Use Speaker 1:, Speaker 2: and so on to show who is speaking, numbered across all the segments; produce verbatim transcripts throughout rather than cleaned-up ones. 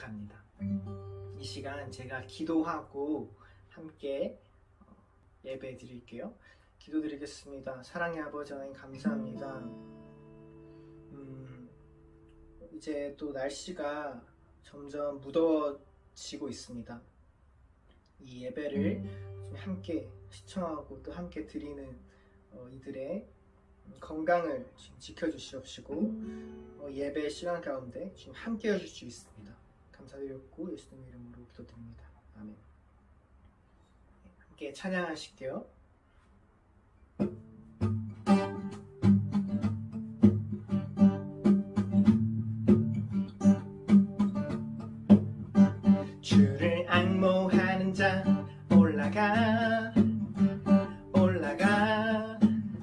Speaker 1: 합니다. 이 시간 제가 기도하고 함께 예배 드릴게요. 기도드리겠습니다. 사랑의 아버지 하나님 감사합니다. 음, 이제 또 날씨가 점점 무더워지고 있습니다. 이 예배를 좀 함께 시청하고 또 함께 드리는 어, 이들의 건강을 지금 지켜주시옵시고 어, 예배 시간 가운데 지금 함께 해주실 수 있습니다. 감사드렸고 예수님 이름으로 기도드립니다. 아멘. 함께 찬양하실게요. 주를 앙모하는 자 올라가 올라가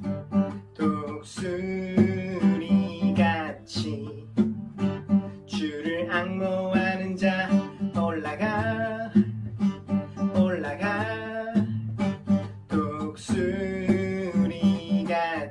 Speaker 1: 독수리같이 주를 앙모하는 자 올라가 올라가 독수리같이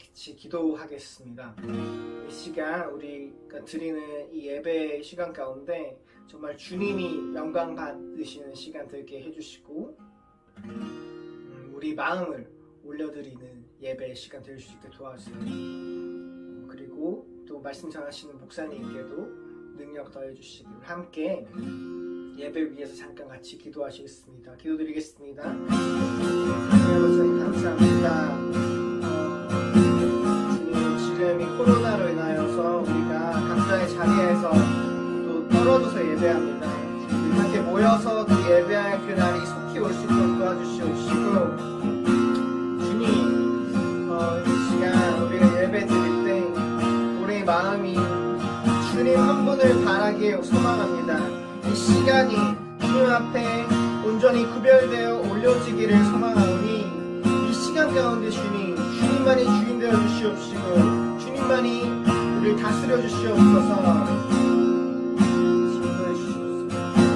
Speaker 1: 같이 기도하겠습니다. 이 시간 우리가 드리는 이 예배 시간 가운데 정말 주님이 영광 받으시는 시간 되게 해주시고 음, 우리 마음을 올려드리는 예배 시간 될 수 있게 도와주세요. 그리고 또 말씀 전하시는 목사님께도 능력 더해주시기를 함께 예배 위해서 잠깐 같이 기도하시겠습니다. 기도드리겠습니다. 하나님 감사합니다. 어, 주님 지금 이 코로나로 인하여서 우리가 각자의 자리에서 또 떨어져서 예배합니다. 우리 함께 모여서 또 예배할 그날이 속히 올 수 있도록 도와주시옵시고 주님 어, 이 시간 우리가 예배 드릴 때 우리의 마음이 주님 한 분을 바라기에 소망합니다. 이 시간이 주님 앞에 온전히 구별되어 올려지기를 소망하오니 이 시간 가운데 주님, 주님만이 주인 되어 주시옵시고 주님만이 우리를 다스려 주시옵소서. 지도해 주시옵소서.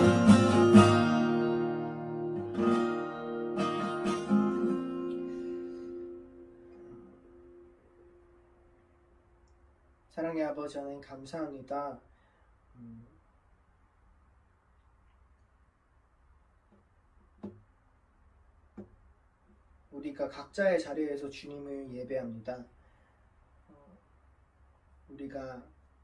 Speaker 1: 사랑의 아버지 하나님 감사합니다. 음. 우리가 각자의 자리에서 주님을 예배합니다. 어, 우리가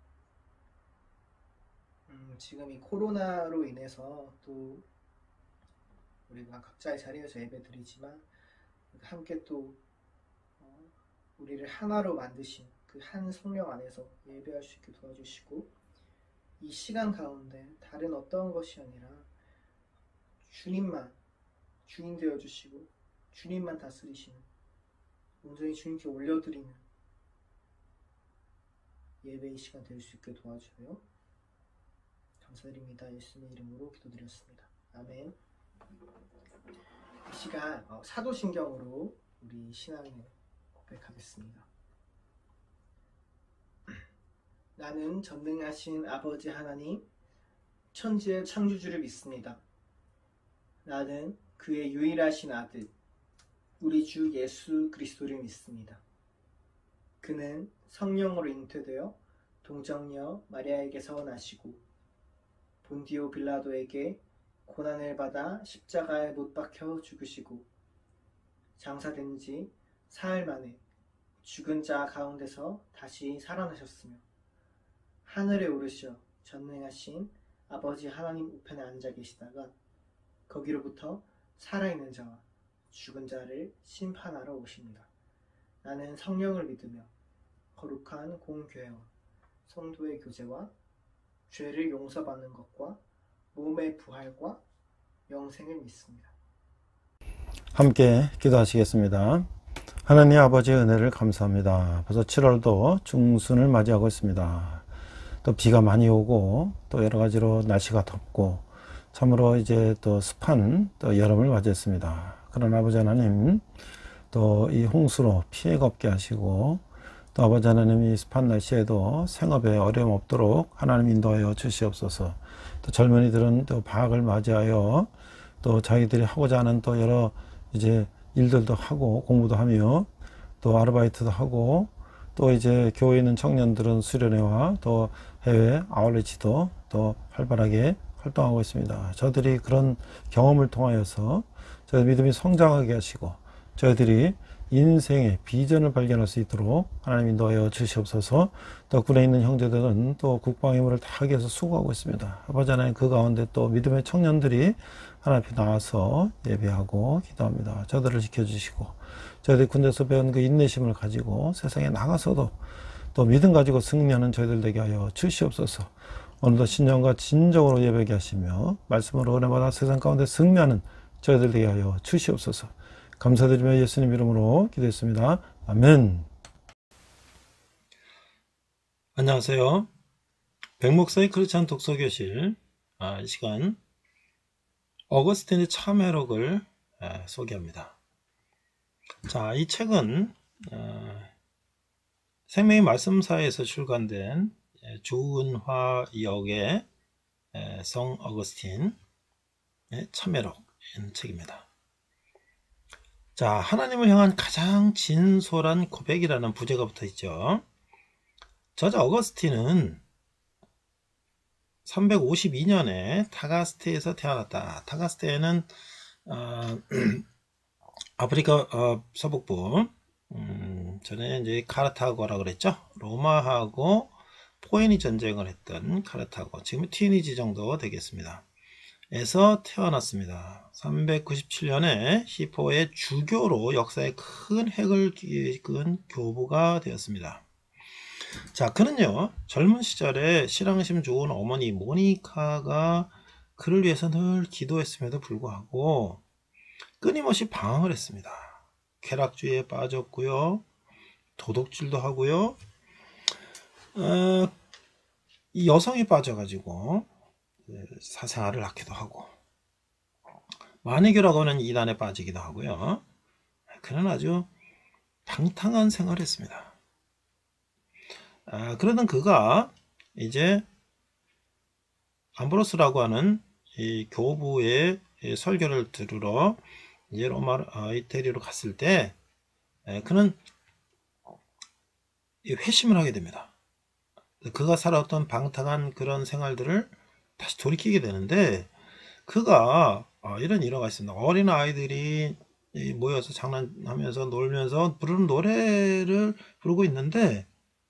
Speaker 1: 음, 지금 이 코로나로 인해서 또 우리가 각자의 자리에서 예배드리지만 함께 또 어, 우리를 하나로 만드신 그 한 성령 안에서 예배할 수 있게 도와주시고 이 시간 가운데 다른 어떤 것이 아니라 주님만 주인 되어주시고 주님만 다스리시는 온전히 주님께 올려드리는 예배의 시간 될 수 있게 도와주세요. 감사드립니다. 예수님의 이름으로 기도드렸습니다. 아멘. 이 시간 어, 사도신경으로 우리 신앙을 고백하겠습니다. 나는 전능하신 아버지 하나님 천지의 창조주를 믿습니다. 나는 그의 유일하신 아들 우리 주 예수 그리스도를 믿습니다. 그는 성령으로 잉태되어 동정녀 마리아에게서 나시고 본디오 빌라도에게 고난을 받아 십자가에 못 박혀 죽으시고 장사된 지 사흘 만에 죽은 자 가운데서 다시 살아나셨으며 하늘에 오르셔 전능하신 아버지 하나님 우편에 앉아 계시다가 거기로부터 살아있는 자와 죽은 자를 심판하러 오십니다. 나는 성령을 믿으며 거룩한 공교회와 성도의 교제와 죄를 용서받는 것과 몸의 부활과 영생을 믿습니다.
Speaker 2: 함께 기도하시겠습니다. 하나님 아버지의 은혜를 감사합니다. 벌써 칠월도 중순을 맞이하고 있습니다. 또 비가 많이 오고 또 여러 가지로 날씨가 덥고 참으로 이제 또 습한 또 여름을 맞이했습니다. 그러나 아버지 하나님 또 이 홍수로 피해가 없게 하시고 또 아버지 하나님 이 습한 날씨에도 생업에 어려움 없도록 하나님 인도하여 주시옵소서. 또 젊은이들은 또 방학을 맞이하여 또 자기들이 하고자 하는 또 여러 이제 일들도 하고 공부도 하며 또 아르바이트도 하고 또 이제 교회에 있는 청년들은 수련회와 또 해외 아울렛도 또 활발하게 활동하고 있습니다. 저들이 그런 경험을 통하여서 저희 믿음이 성장하게 하시고 저희들이 인생의 비전을 발견할 수 있도록 하나님 인도하여 주시옵소서. 또 군에 있는 형제들은 또 국방 임무를 다하기 위해서 수고하고 있습니다. 아버지 하나님 그 가운데 또 믿음의 청년들이 하나님 앞에 나와서 예배하고 기도합니다. 저들을 지켜주시고 저희들이 군대에서 배운 그 인내심을 가지고 세상에 나가서도 또 믿음 가지고 승리하는 저희들 되게 하여 주시옵소서. 오늘도 신령과 진정으로 예배하게 하시며 말씀으로 은혜받아 세상 가운데 승리하는 저희들 되게 하여 주시옵소서. 감사드리며 예수님 이름으로 기도했습니다. 아멘. 안녕하세요. 백목사의 크리스찬 독서교실 아, 이 시간 어거스틴의 참회록을 아, 소개합니다. 자, 이 책은 아, 생명의 말씀사에서 출간된 주은화 역의 성 어거스틴의 참회록인 책입니다. 자, 하나님을 향한 가장 진솔한 고백이라는 부제가 붙어 있죠. 저자 어거스틴은 삼백오십이 년에 타가스테에서 태어났다. 타가스테는 어, 아프리카 어, 서북부, 음, 전에 이제 카르타고라 그랬죠. 로마하고 포에니 전쟁을 했던 카르타고, 지금 튀니지 정도 되겠습니다. 에서 태어났습니다. 삼백구십칠 년에 히포의 주교로 역사에 큰 획을 그은 교부가 되었습니다. 자, 그는요, 젊은 시절에 신앙심 좋은 어머니 모니카가 그를 위해서 늘 기도했음에도 불구하고 끊임없이 방황을 했습니다. 쾌락주의에 빠졌고요, 도둑질도 하고요, 어, 이 여성에 빠져가지고 사생활을 낳기도 하고, 마니교라고 하는 이단에 빠지기도 하고요. 그는 아주 방탕한 생활을 했습니다. 아, 그러던 그가 이제 암브로스라고 하는 이 교부의 이 설교를 들으러 이제 로마 어, 이태리로 갔을 때, 에, 그는 회심을 하게 됩니다. 그가 살아왔던 방탕한 그런 생활들을 다시 돌이키게 되는데, 그가 어, 이런 일화가 있습니다. 어린 아이들이 모여서 장난하면서 놀면서 부르는 노래를 부르고 있는데,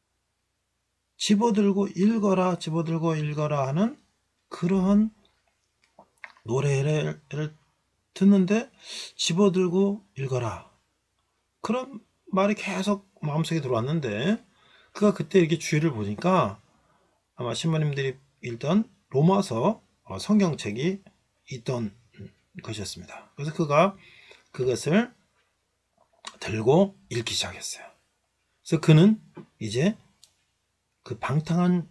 Speaker 2: 집어들고 읽어라 집어들고 읽어라 하는 그러한 노래를 듣는데, 집어들고 읽어라 그런 말이 계속 마음속에 들어왔는데, 그가 그때 이렇게 주의를 보니까 아마 신부님들이 읽던 로마서 성경책이 있던 것이었습니다. 그래서 그가 그것을 들고 읽기 시작했어요. 그래서 그는 이제 그 방탕한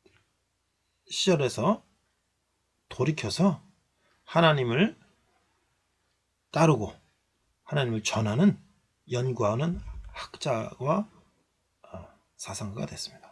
Speaker 2: 시절에서 돌이켜서 하나님을 따르고 하나님을 전하는, 연구하는 학자와 사상가가 됐습니다.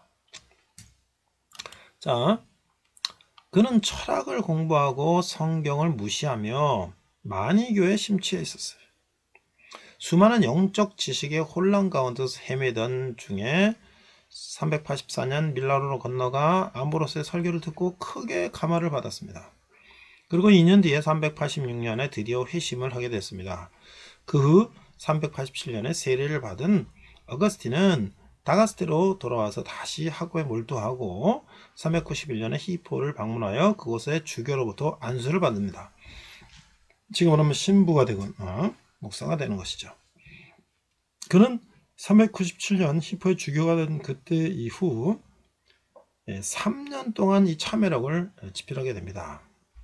Speaker 2: 자, 그는 철학을 공부하고 성경을 무시하며 마니교에 심취해 있었어요. 수많은 영적 지식의 혼란 가운데서 헤매던 중에 삼백팔십사 년 밀라노로 건너가 암브로스의 설교를 듣고 크게 감화를 받았습니다. 그리고 이 년 뒤에 삼백팔십육 년에 드디어 회심을 하게 됐습니다. 그 후 삼백팔십칠 년에 세례를 받은 어거스틴은 다가스테로 돌아와서 다시 학교에 몰두하고 삼백구십일 년에 히포를 방문하여 그곳의 주교로부터 안수를 받습니다. 지금 그러면 신부가 되거나 목사가 되는 것이죠. 그는 삼백구십칠 년 히포의 주교가 된 그때 이후 삼 년 동안 이 참회록을 집필하게 됩니다.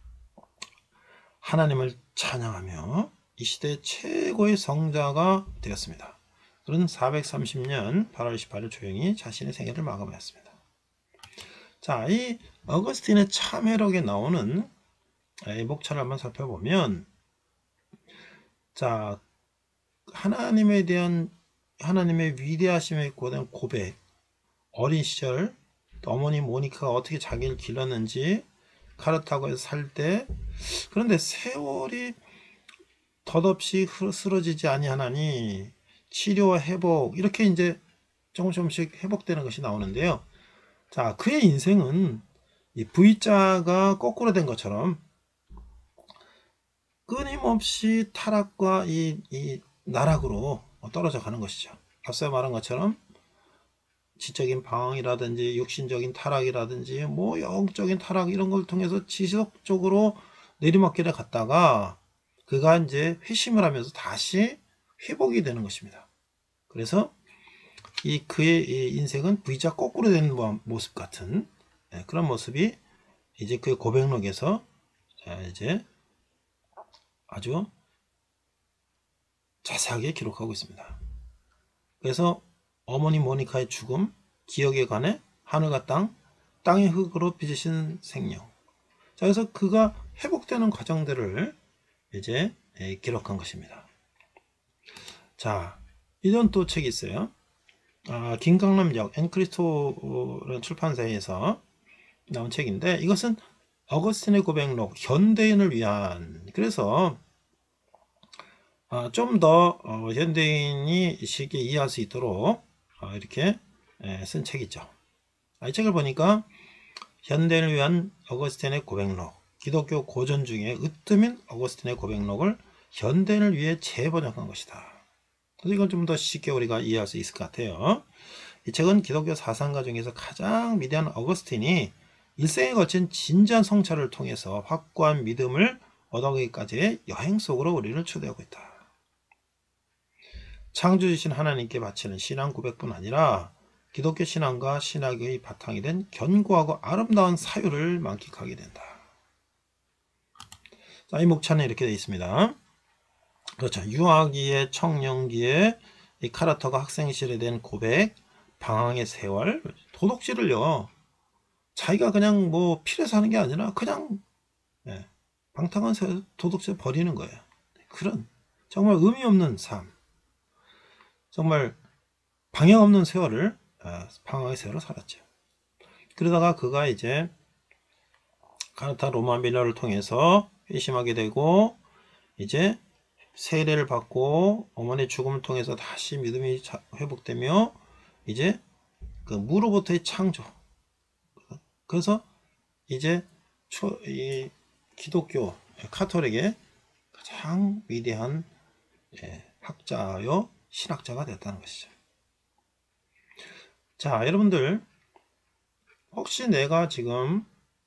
Speaker 2: 하나님을 찬양하며 이 시대 최고의 성자가 되었습니다. 그는 사백삼십 년 팔월 이십팔일 조용히 자신의 생애를 마감하였습니다. 자, 이 어거스틴의 참회록에 나오는 이 목차를 한번 살펴보면, 자, 하나님에 대한 하나님의 위대하심에 대한 고백, 어린 시절 또 어머니 모니카가 어떻게 자기를 길렀는지, 카르타고에서 살 때, 그런데 세월이 덧없이 쓰러지지 아니하나니 치료와 회복, 이렇게 이제 조금 조금씩 회복되는 것이 나오는데요. 자, 그의 인생은 이 V자가 거꾸로 된 것처럼 끊임없이 타락과 이, 이 나락으로 떨어져 가는 것이죠. 앞서 말한 것처럼 지적인 방황이라든지 육신적인 타락이라든지 뭐 영적인 타락, 이런 걸 통해서 지속적으로 내리막길에 갔다가 그가 이제 회심을 하면서 다시 회복이 되는 것입니다. 그래서 이 그의 이 인생은 V자 거꾸로 되는 모습 같은 그런 모습이 이제 그의 고백록에서 이제 아주 자세하게 기록하고 있습니다. 그래서 어머니 모니카의 죽음, 기억에 관해 하늘과 땅, 땅의 흙으로 빚으신 생명. 자, 그래서 그가 회복되는 과정들을 이제 기록한 것입니다. 자, 이런 또 책이 있어요. 아, 김강남역 엔크리스토라는 출판사에서 나온 책인데, 이것은 어거스틴의 고백록, 현대인을 위한, 그래서 어, 좀 더 어, 현대인이 쉽게 이해할 수 있도록 어, 이렇게 예, 쓴 책이죠. 아, 이 책을 보니까 현대인을 위한 어거스틴의 고백록, 기독교 고전 중에 으뜸인 어거스틴의 고백록을 현대인을 위해 재번역한 것이다. 그래서 이걸 좀 더 쉽게 우리가 이해할 수 있을 것 같아요. 이 책은 기독교 사상가 중에서 가장 위대한 어거스틴이 일생에 걸친 진지한 성찰을 통해서 확고한 믿음을 얻어가기까지의 여행 속으로 우리를 초대하고 있다. 창조주신 하나님께 바치는 신앙 고백뿐 아니라 기독교 신앙과 신학의 바탕이 된 견고하고 아름다운 사유를 만끽하게 된다. 자, 이 목차는 이렇게 되어 있습니다. 그렇죠. 유아기에 청년기에 이 카르터가 학생시절에 대한 고백, 방황의 세월, 도덕질을요. 자기가 그냥 뭐 필요해서 하는 게 아니라 그냥 예, 방탕한 도덕질 버리는 거예요. 그런 정말 의미 없는 삶, 정말 방향 없는 세월을 아, 방황의 세월을 살았죠. 그러다가 그가 이제 카르타 로마 밀러를 통해서 회심하게 되고 이제 세례를 받고 어머니의 죽음을 통해서 다시 믿음이 회복되며 이제 그 무로부터의 창조. 그래서 이제 초, 이 기독교 카톨릭의 가장 위대한 학자요 신학자가 됐다는 것이죠. 자, 여러분들 혹시 내가 지금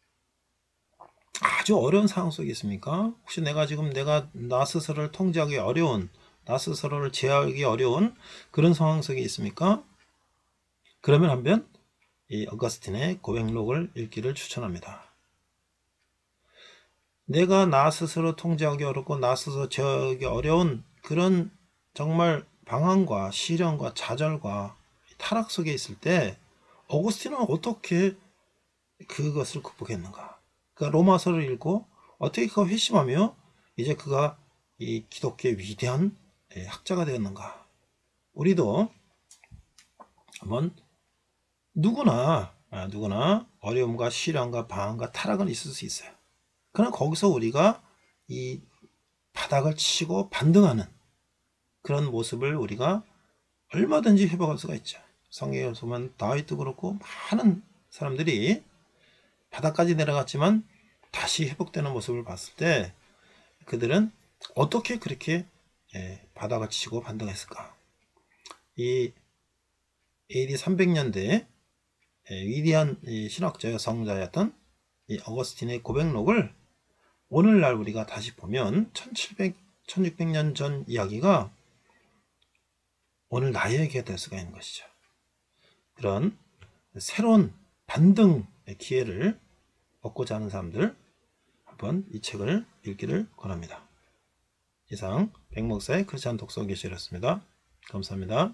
Speaker 2: 아주 어려운 상황 속에 있습니까? 혹시 내가 지금 내가 나 스스로를 통제하기 어려운, 나 스스로를 제어하기 어려운 그런 상황 속에 있습니까? 그러면 한번 이 어거스틴의 고백록을 읽기를 추천합니다. 내가 나 스스로 통제하기 어렵고 나 스스로 제어하기 어려운 그런 정말 방황과 시련과 좌절과 타락 속에 있을 때 어거스틴은 어떻게 그것을 극복했는가? 그러니까 로마서를 읽고 어떻게 그가 회심하며 이제 그가 이 기독교의 위대한 학자가 되었는가? 우리도 한번 누구나 누구나 어려움과 시련과 방황과 타락은 있을 수 있어요. 그러나 거기서 우리가 이 바닥을 치고 반등하는 그런 모습을 우리가 얼마든지 회복할 수가 있죠. 성경에 보면 다윗도 그렇고 많은 사람들이 바닥까지 내려갔지만 다시 회복되는 모습을 봤을 때 그들은 어떻게 그렇게 바닥을 치고 반등했을까? 이 에이디 삼백 년대 위대한 신학자와 성자였던 이 어거스틴의 고백록을 오늘날 우리가 다시 보면 천칠백, 천육백 년 전 이야기가 오늘 나에게 될 수가 있는 것이죠. 그런 새로운 반등의 기회를 얻고자 하는 사람들 한번 이 책을 읽기를 권합니다. 이상 백목사의 크리스찬 독서 교실이었습니다. 감사합니다.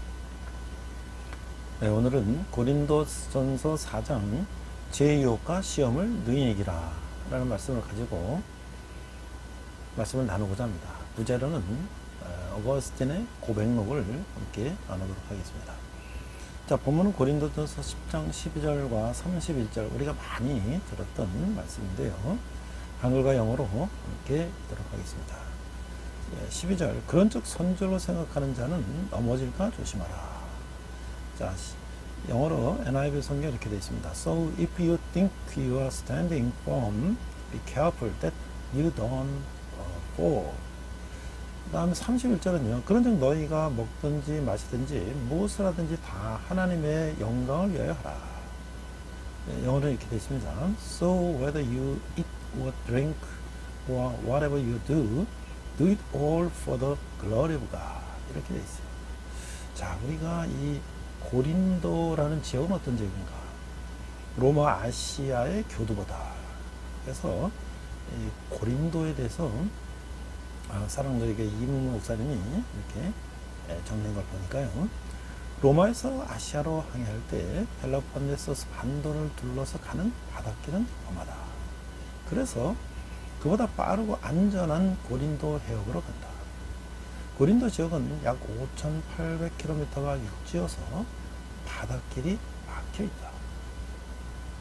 Speaker 3: 네, 오늘은 고린도전서 사 장 제유혹과 시험을 능히 이기라 라는 말씀을 가지고 말씀을 나누고자 합니다. 부제로는 어거스틴의 고백록을 함께 나누도록 하겠습니다. 자, 본문은 고린도전서 십 장 십이 절과 삼십일 절 우리가 많이 들었던 말씀인데요. 한글과 영어로 함께 듣도록 하겠습니다. 십이 절, 그런즉 선줄로 생각하는 자는 넘어질까 조심하라. 자, 영어로 엔 아이 브이 성경 이렇게 되어 있습니다. So if you think you are standing firm, be careful that you don't fall. 그 다음에 삼십일 절은요. 그런즉 너희가 먹든지 마시든지 무엇을 하든지 다 하나님의 영광을 위하여 하라. 영어로 이렇게 되어 있습니다. So whether you eat or drink or whatever you do, do it all for the glory of God. 이렇게 되어 있어요. 자, 우리가 이 고린도라는 지역은 어떤 지역인가? 로마 아시아의 교두보다. 그래서 이 고린도에 대해서 사람들에게 이문 목사님이 이렇게 정리한 걸 보니까요. 로마에서 아시아로 항해할 때 펠로폰네소스 반도를 둘러서 가는 바닷길은 험하다. 그래서 그보다 빠르고 안전한 고린도 해역으로 간다. 고린도 지역은 약 오천팔백 킬로미터가 육지여서 바닷길이 막혀 있다.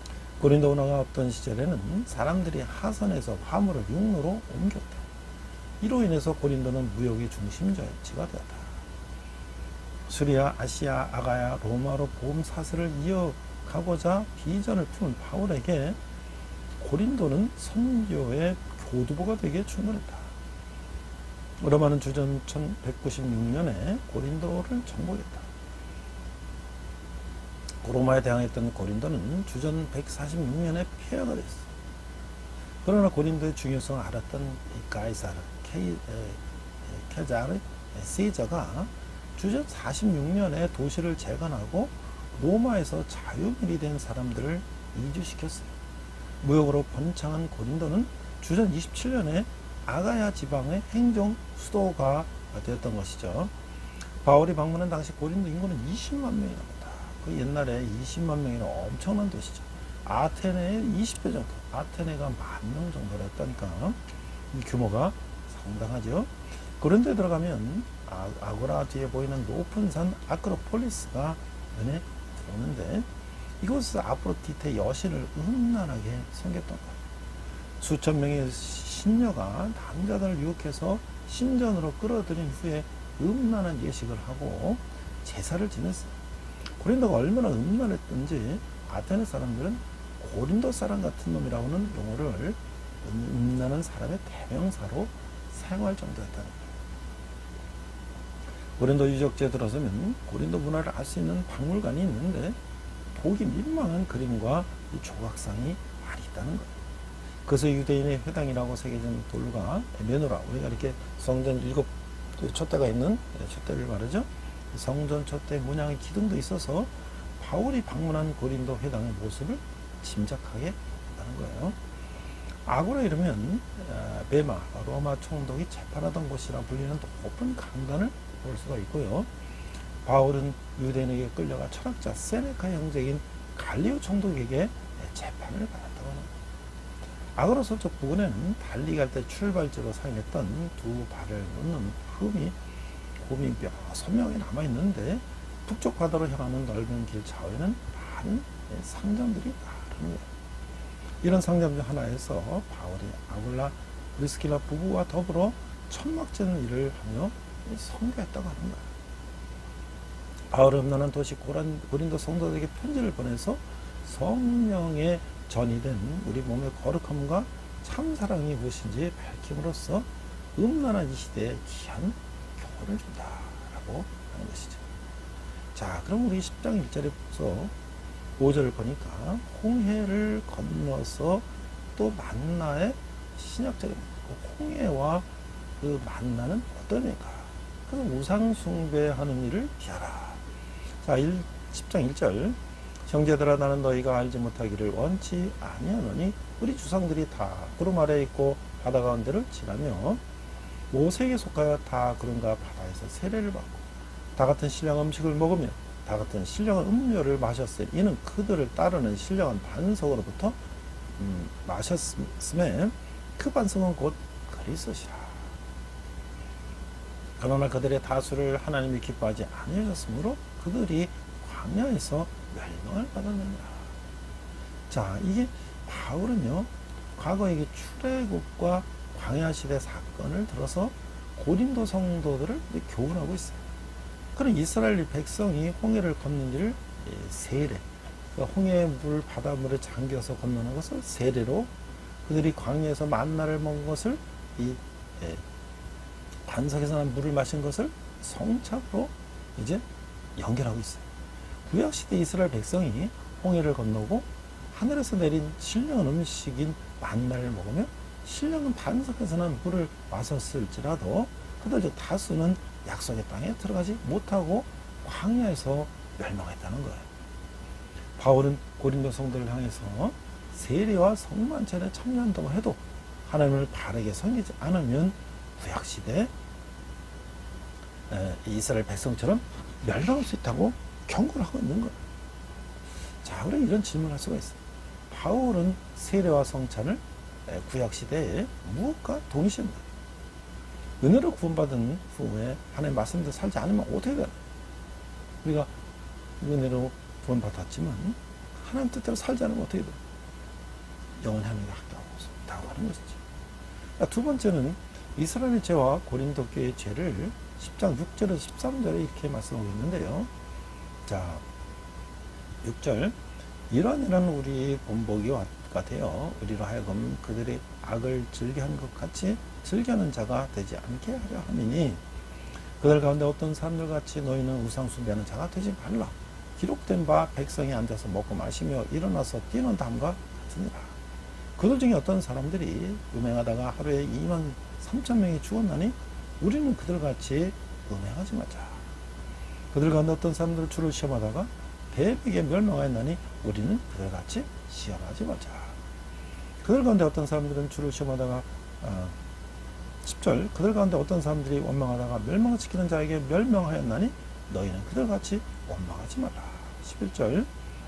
Speaker 3: 고린도 운하가 없던 시절에는 사람들이 하선에서 화물을 육로로 옮겼다. 이로 인해서 고린도는 무역의 중심지가 되었다. 수리아, 아시아, 아가야, 로마로 복음 사슬을 이어가고자 비전을 품은 바울에게 고린도는 선교의 교두보가 되기에 충분했다. 로마는 주전 천백구십육 년에 고린도를 정복했다. 로마에 대항했던 고린도는 주전 백사십육 년에 폐허가 됐어. 그러나 고린도의 중요성을 알았던 가이사르, 케자르, 세자가 주전 사십육 년에 도시를 재건하고 로마에서 자유민이 된 사람들을 이주시켰어요. 무역으로 번창한 고린도는 주전 이십칠 년에 아가야 지방의 행정 수도가 되었던 것이죠. 바울이 방문한 당시 고린도 인구는 이십만 명이 넘었다. 그 옛날에 이십만 명이면 엄청난 도시죠. 아테네의 이십 배 정도, 아테네가 만 명 정도라 했다니까 이 규모가 상당하죠. 그런데 들어가면 아, 아고라 뒤에 보이는 높은 산 아크로폴리스가 눈에 들어오는데 이곳에서 아프로디테 여신을 음란하게 섬겼던 거예요. 수천 명의 신녀가 남자들을 유혹해서 신전으로 끌어들인 후에 음란한 예식을 하고 제사를 지냈어요. 고린도가 얼마나 음란했던지 아테네 사람들은 고린도 사람 같은 놈이라고는 용어를 음란한 사람의 대명사로 사용할 정도였다는 거예요. 고린도 유적지에 들어서면 고린도 문화를 알 수 있는 박물관이 있는데 보기 민망한 그림과 이 조각상이 많이 있다는 거예요. 그래서 유대인의 회당이라고 새겨진 돌과 메노라, 우리가 이렇게 성전 일곱 촛대가 있는 촛대를 말하죠. 성전 촛대 문양의 기둥도 있어서 바울이 방문한 고린도 회당의 모습을 짐작하게 한다는 거예요. 아고라 이러면 베마, 로마 총독이 재판하던 곳이라 불리는 높은 강단을 볼 수가 있고요. 바울은 유대인에게 끌려가 철학자 세네카 형제인 갈리오 총독에게 재판을 받았다고 합니다. 아고라 서쪽 부근에는 달리 갈 때 출발지로 사용했던 두 발을 놓는 흠이 홈이 선명히 남아있는데 북쪽 바다로 향하는 넓은 길 좌우에는 많은 상점들이 나르는 거예요. 이런 상점 중 하나에서 바울이 아굴라 브리스킬라 부부와 더불어 천막제는 일을 하며 선교했다고 하는 거예요. 바울은 음란한 도시 고란, 고린도 성도들에게 편지를 보내서 성령의 전이 된 우리 몸의 거룩함과 참사랑이 무엇인지 밝힘으로써 음란한 이 시대에 귀한 교훈을 준다라고 하는 것이죠. 자, 그럼 우리 십 장 일 절에서 오 절을 보니까 홍해를 건너서 또 만나의 신약적인 홍해와 그 만나는 어떤 애가? 그래서 우상 숭배하는 일을 피하라. 자, 십 장 일 절. 형제들아, 나는 너희가 알지 못하기를 원치 아니하노니 우리 주상들이 다 구름 아래에 있고 바다 가운데를 지나며 모세에게 속하여 다 구름과 바다에서 세례를 받고 다 같은 신령 음식을 먹으며 다 같은 신령한 음료를 마셨으니 이는 그들을 따르는 신령한 반석으로부터 음, 마셨음에 그 반석은 곧 그리스도시라. 그러나 그들의 다수를 하나님이 기뻐하지 아니하셨으므로 그들이 광야에서 멸망을 받았느니라. 자, 이게 바울은요, 과거 이게 출애굽과 광야 시대 사건을 들어서 고린도 성도들을 교훈하고 있어요. 그런 이스라엘 백성이 홍해를 건는 일을 세례, 그러니까 홍해의 물, 바닷물에 잠겨서 건너는 것을 세례로, 그들이 광야에서 만나를 먹은 것을 이 반석에서 난 물을 마신 것을 성착으로 이제 연결하고 있어요. 구약시대 이스라엘 백성이 홍해를 건너고 하늘에서 내린 신령한 음식인 만나를 먹으며 신령한 반석에서 난 물을 마셨을지라도 그들 중 다수는 약속의 땅에 들어가지 못하고 광야에서 멸망했다는 거예요. 바울은 고린도 성도를 향해서 세례와 성만찬에 참여한다고 해도 하나님을 바르게 섬기지 않으면 구약시대 이스라엘 백성처럼 멸망할 수 있다고 경고를 하고 있는 거예요. 자, 그럼 이런 질문을 할 수가 있어요. 바울은 세례와 성찬을 구약시대에 무엇과 동시한다? 은혜로 구원받은 후에 하나님의 말씀대로 살지 않으면 어떻게 되나? 우리가 은혜로 구원받았지만 하나님 뜻대로 살지 않으면 어떻게 되나? 영원히 하나님과 함께하고 있다고 하는 것이죠. 두 번째는 이스라엘의 죄와 고린도 교회의 죄를 십 장 육 절에서 십삼 절에 이렇게 말씀하고 있는데요. 자, 육 절. 이런 이런 우리 본보기가 되어 우리로 하여금 그들의 악을 즐겨하는 것 같이 즐겨하는 자가 되지 않게 하려 함이니 그들 가운데 어떤 사람들 같이 너희는 우상 숭배하는 자가 되지 말라. 기록된 바 백성이 앉아서 먹고 마시며 일어나서 뛰는 담과 같으니라. 그들 중에 어떤 사람들이 음행하다가 하루에 이만 삼천 명이 죽었나니 우리는 그들 같이 음행하지 말자. 그들 가운데 어떤 사람들을 주를 시험하다가 배백에 멸망하였나니 우리는 그들 같이 시험하지 말자. 그들 가운데 어떤 사람들은 주를 시험하다가 어, 십 절. 그들 가운데 어떤 사람들이 원망하다가 멸망을 지키는 자에게 멸망하였나니 너희는 그들 같이 원망하지 말라. 십일 절.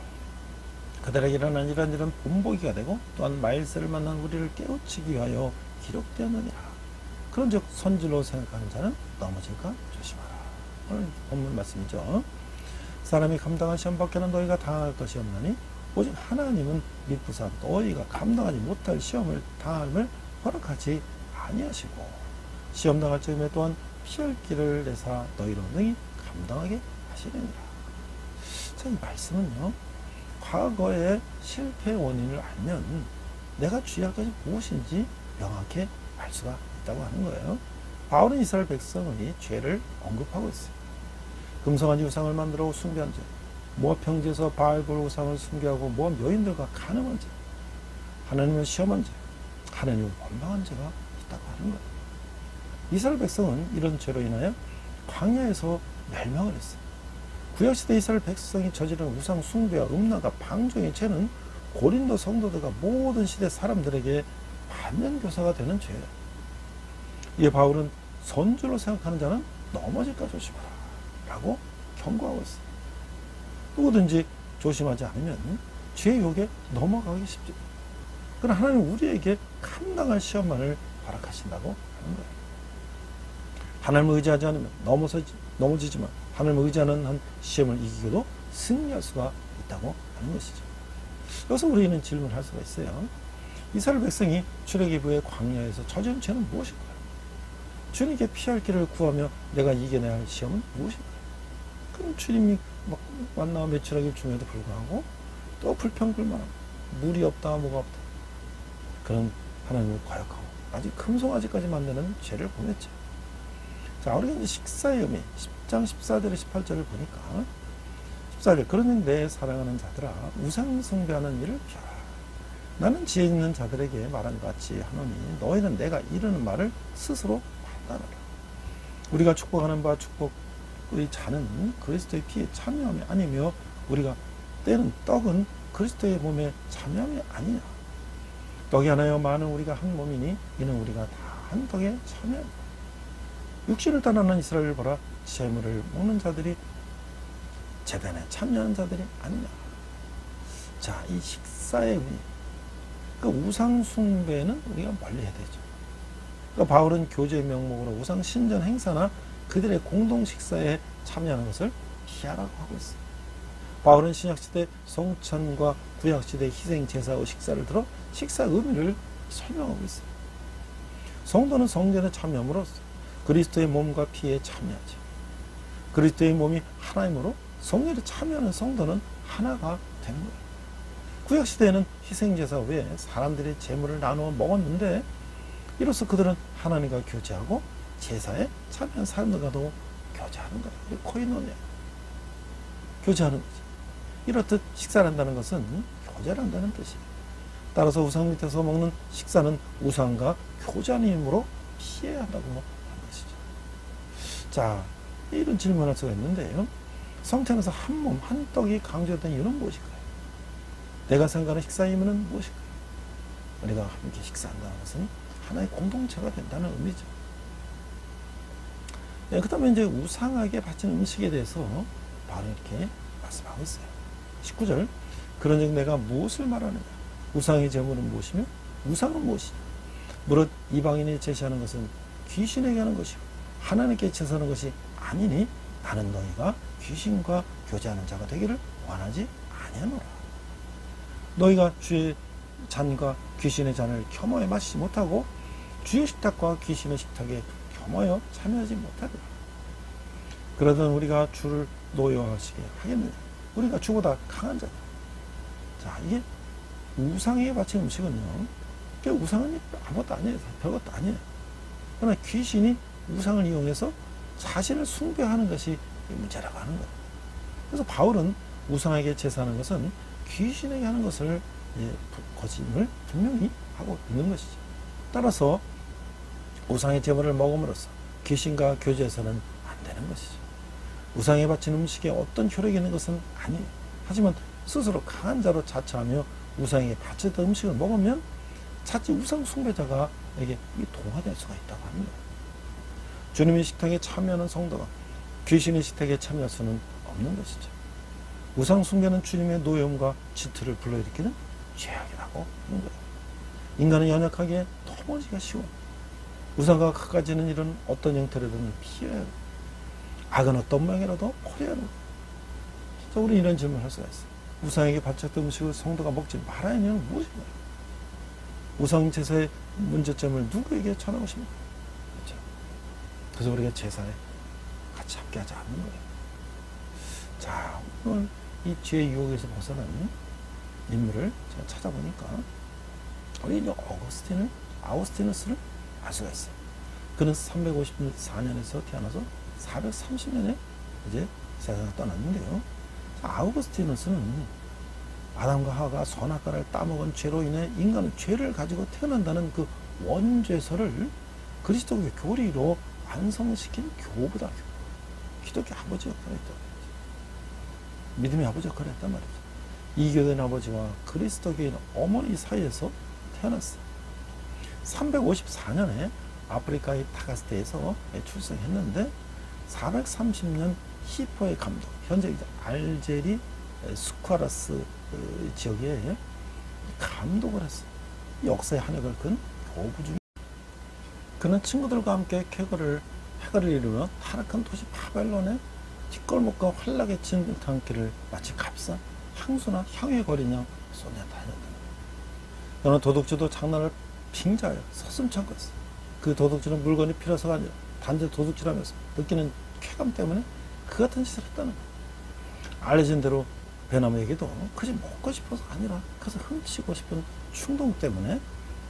Speaker 3: 그들에게 일어난 이런 일은 본보기가 되고 또한 말세를 만난 우리를 깨우치기 위하여 기록되었느니라. 그런즉 선지로 생각하는 자는 넘어질까 조심하라. 오늘 본문 말씀이죠. 사람이 감당한 시험 밖에는 너희가 당할 것이 없나니 오직 하나님은 미쁘사 너희가 감당하지 못할 시험을 당함을 허락하지 아니하시고 시험 당할 적임에 또한 피할 길을 내사 너희로 능히 감당하게 하시느니라. 자, 이 말씀은요, 과거의 실패 원인을 알면 내가 주의할 것이 무엇인지 명확히 알 수가 있다고 하는 거예요. 바울은 이스라엘 백성의 죄를 언급하고 있어요. 금성아지 우상을 만들어 숭배한 죄, 모압 평지에서 바알볼 우상을 숭배하고 모압 여인들과 간음한 죄, 하나님을 시험한 죄, 하나님을 원망한 죄가 있다고 하는 거예요. 이스라엘 백성은 이런 죄로 인하여 광야에서 멸망을 했어요. 구약시대 이스라엘 백성이 저지른 우상 숭배와 음란과 방종의 죄는 고린도 성도들과 모든 시대 사람들에게 반면교사가 되는 죄예요. 이에 바울은 선주로 생각하는 자는 넘어질까 조심하라 라고 경고하고 있어요. 누구든지 조심하지 않으면 죄의 욕에 넘어가기 쉽죠. 그러나 하나님 우리에게 감당할 시험만을 허락하신다고 하는 거예요. 하나님을 의지하지 않으면 넘어서, 넘어지지만 하나님을 의지하는 한 시험을 이기고도 승리할 수가 있다고 하는 것이죠. 여기서 우리는 질문을 할 수가 있어요. 이스라엘 백성이 출애굽의 광야에서 저지른 죄는 무엇일까요? 주님께 피할 길을 구하며 내가 이겨내야 할 시험은 무엇일까요? 그럼 주님이 막 만나와 매출하기 중에도 불구하고 또 불평불만하고 물이 없다 뭐가 없다 그런 하나님을 거역하고 아직 금송아지까지 만드는 죄를 범했죠. 자, 우리가 이제 식사의 의미 십 장 십사 절에 십팔 절을 보니까 십사 절. 그러니 내 사랑하는 자들아 우상 숭배하는 일을 피하라. 나는 지혜 있는 자들에게 말한 것 같이 하노니 너희는 내가 이르는 말을 스스로 판단하라. 우리가 축복하는 바 축복의 잔은 그리스도의 피에 참여함이 아니며 우리가 떼는 떡은 그리스도의 몸에 참여함이 아니냐. 떡이 하나여 많은 우리가 한 몸이니 이는 우리가 다 한 떡에 참여한다. 육신을 따르는 이스라엘을 보라. 재물을 먹는 자들이 제단에 참여하는 자들이 아니냐. 자, 이 식사의 의미, 그 우상 숭배는 우리가 멀리해야 되죠. 그러니까 바울은 교제의 명목으로 우상 신전 행사나 그들의 공동 식사에 참여하는 것을 피하라고 하고 있어요. 바울은 신약시대 성찬과 구약시대 희생 제사의 식사를 들어 식사 의미를 설명하고 있어요. 성도는 성전에 참여함으로써 그리스도의 몸과 피에 참여하죠. 그리스도의 몸이 하나이므로 성전에 참여하는 성도는 하나가 되는 거예요. 구약시대에는 희생제사 외에 사람들이 제물을 나누어 먹었는데 이로써 그들은 하나님과 교제하고 제사에 참여한 사람들과도 교제하는 거예요. 코이노니아. 교제하는 거죠. 이렇듯 식사를 한다는 것은 교제를 한다는 뜻이에요. 따라서 우상 밑에서 먹는 식사는 우상과 교제하는 힘으로 피해야 한다고 하는 것이죠. 자, 이런 질문을 할 수가 있는데요. 성찬에서 한 몸, 한 떡이 강조된 이유는 무엇일까요? 내가 생각하는 식사의 의미는 무엇일까요? 우리가 함께 식사한다는 것은 하나의 공동체가 된다는 의미죠. 네, 그 다음에 이제 우상하게 바치는 음식에 대해서 바로 이렇게 말씀하고 있어요. 십구 절. 그런즉 내가 무엇을 말하느냐? 우상의 제물은 무엇이며 우상은 무엇이냐? 무릇 이방인이 제시하는 것은 귀신에게 하는 것이고 하나님께 제사하는 것이 아니니 나는 너희가 귀신과 교제하는 자가 되기를 원하지 아니하노라. 너희가 주의 잔과 귀신의 잔을 겸허에 마시지 못하고 주의 식탁과 귀신의 식탁에 겸하여 참여하지 못하리라. 그러던 우리가 주를 노여하시게 하겠느냐? 우리가 주보다 강한 자다. 자, 이게 우상에게 바친 음식은요, 우상은 아무것도 아니에요. 별것도 아니에요. 그러나 귀신이 우상을 이용해서 자신을 숭배하는 것이 문제라고 하는 거예요. 그래서 바울은 우상에게 제사하는 것은 귀신에게 하는 것을 예, 거짓을 분명히 하고 있는 것이죠. 따라서 우상의 제물을 먹음으로써 귀신과 교제해서는 안 되는 것이죠. 우상에 바친 음식에 어떤 효력이 있는 것은 아니에요. 하지만 스스로 강한 자로 자처하며 우상에게 바쳤던 음식을 먹으면 자칫 우상 숭배자가 에게 동화될 수가 있다고 합니다. 주님의 식탁에 참여하는 성도가 귀신의 식탁에 참여할 수는 없는 것이죠. 우상 숭배는 주님의 노여움과 질투를 불러일으키는 죄악이라고 하는 거예요. 인간은 연약하게 넘어지기가 쉬워. 우상과 가까워지는 일은 어떤 형태로든 피해야 해요. 악은 어떤 모양이라도 버려야 하는 거예요. 자, 우리 이런 질문을 할 수가 있어요. 우상에게 바쳤던 음식을 성도가 먹지 말아야 하는 이유는 무엇인가요? 우상 제사의 문제점을 누구에게 전하고 싶습니까? 그렇죠? 그래서 우리가 제사에 같이 함께하지 않는 거예요. 자, 오늘 이 죄의 유혹에서 벗어나는 인물을 제가 찾아보니까 우리 이제 어거스틴을, 아우구스티누스를 알 수가 있어요. 그는 삼백오십사 년에서 태어나서 사백삼십 년에 이제 세상을 떠났는데요. 아우구스티누스는 아담과 하와가 선악과를 따먹은 죄로 인해 인간은 죄를 가지고 태어난다는 그 원죄설을 그리스도의 교리로 완성시킨 교부다. 기독교 아버지 역할을 했다. 믿음의 아버지 역할을 했단 말이죠. 이교된 아버지와 그리스도교인 어머니 사이에서 태어났어요. 삼백오십사 년에 아프리카의 타가스테에서 출생했는데 사백삼십 년 히포의 감독, 현재 알제리 스쿠아라스 지역에 감독을 했어요. 역사의 한획을 끈 교부 중. 그는 친구들과 함께 쾌거를 해거를 이루며 타락한 도시 바벨론의 뒷골목과 활락에 친 듯한길을 마치 값싼 향수나 향유의 거리냐 쏘냐 다녔다. 그는 도둑질도 장난을 빙자하여 서슴지 않고 있어. 그 도둑질은 물건이 필요해서가 아니라 단지 도둑질하면서 느끼는 쾌감 때문에 그 같은 짓을 했다는 거예요. 알려진 대로 베나무에게도 그저 먹고 싶어서 아니라 그래서 훔치고 싶은 충동 때문에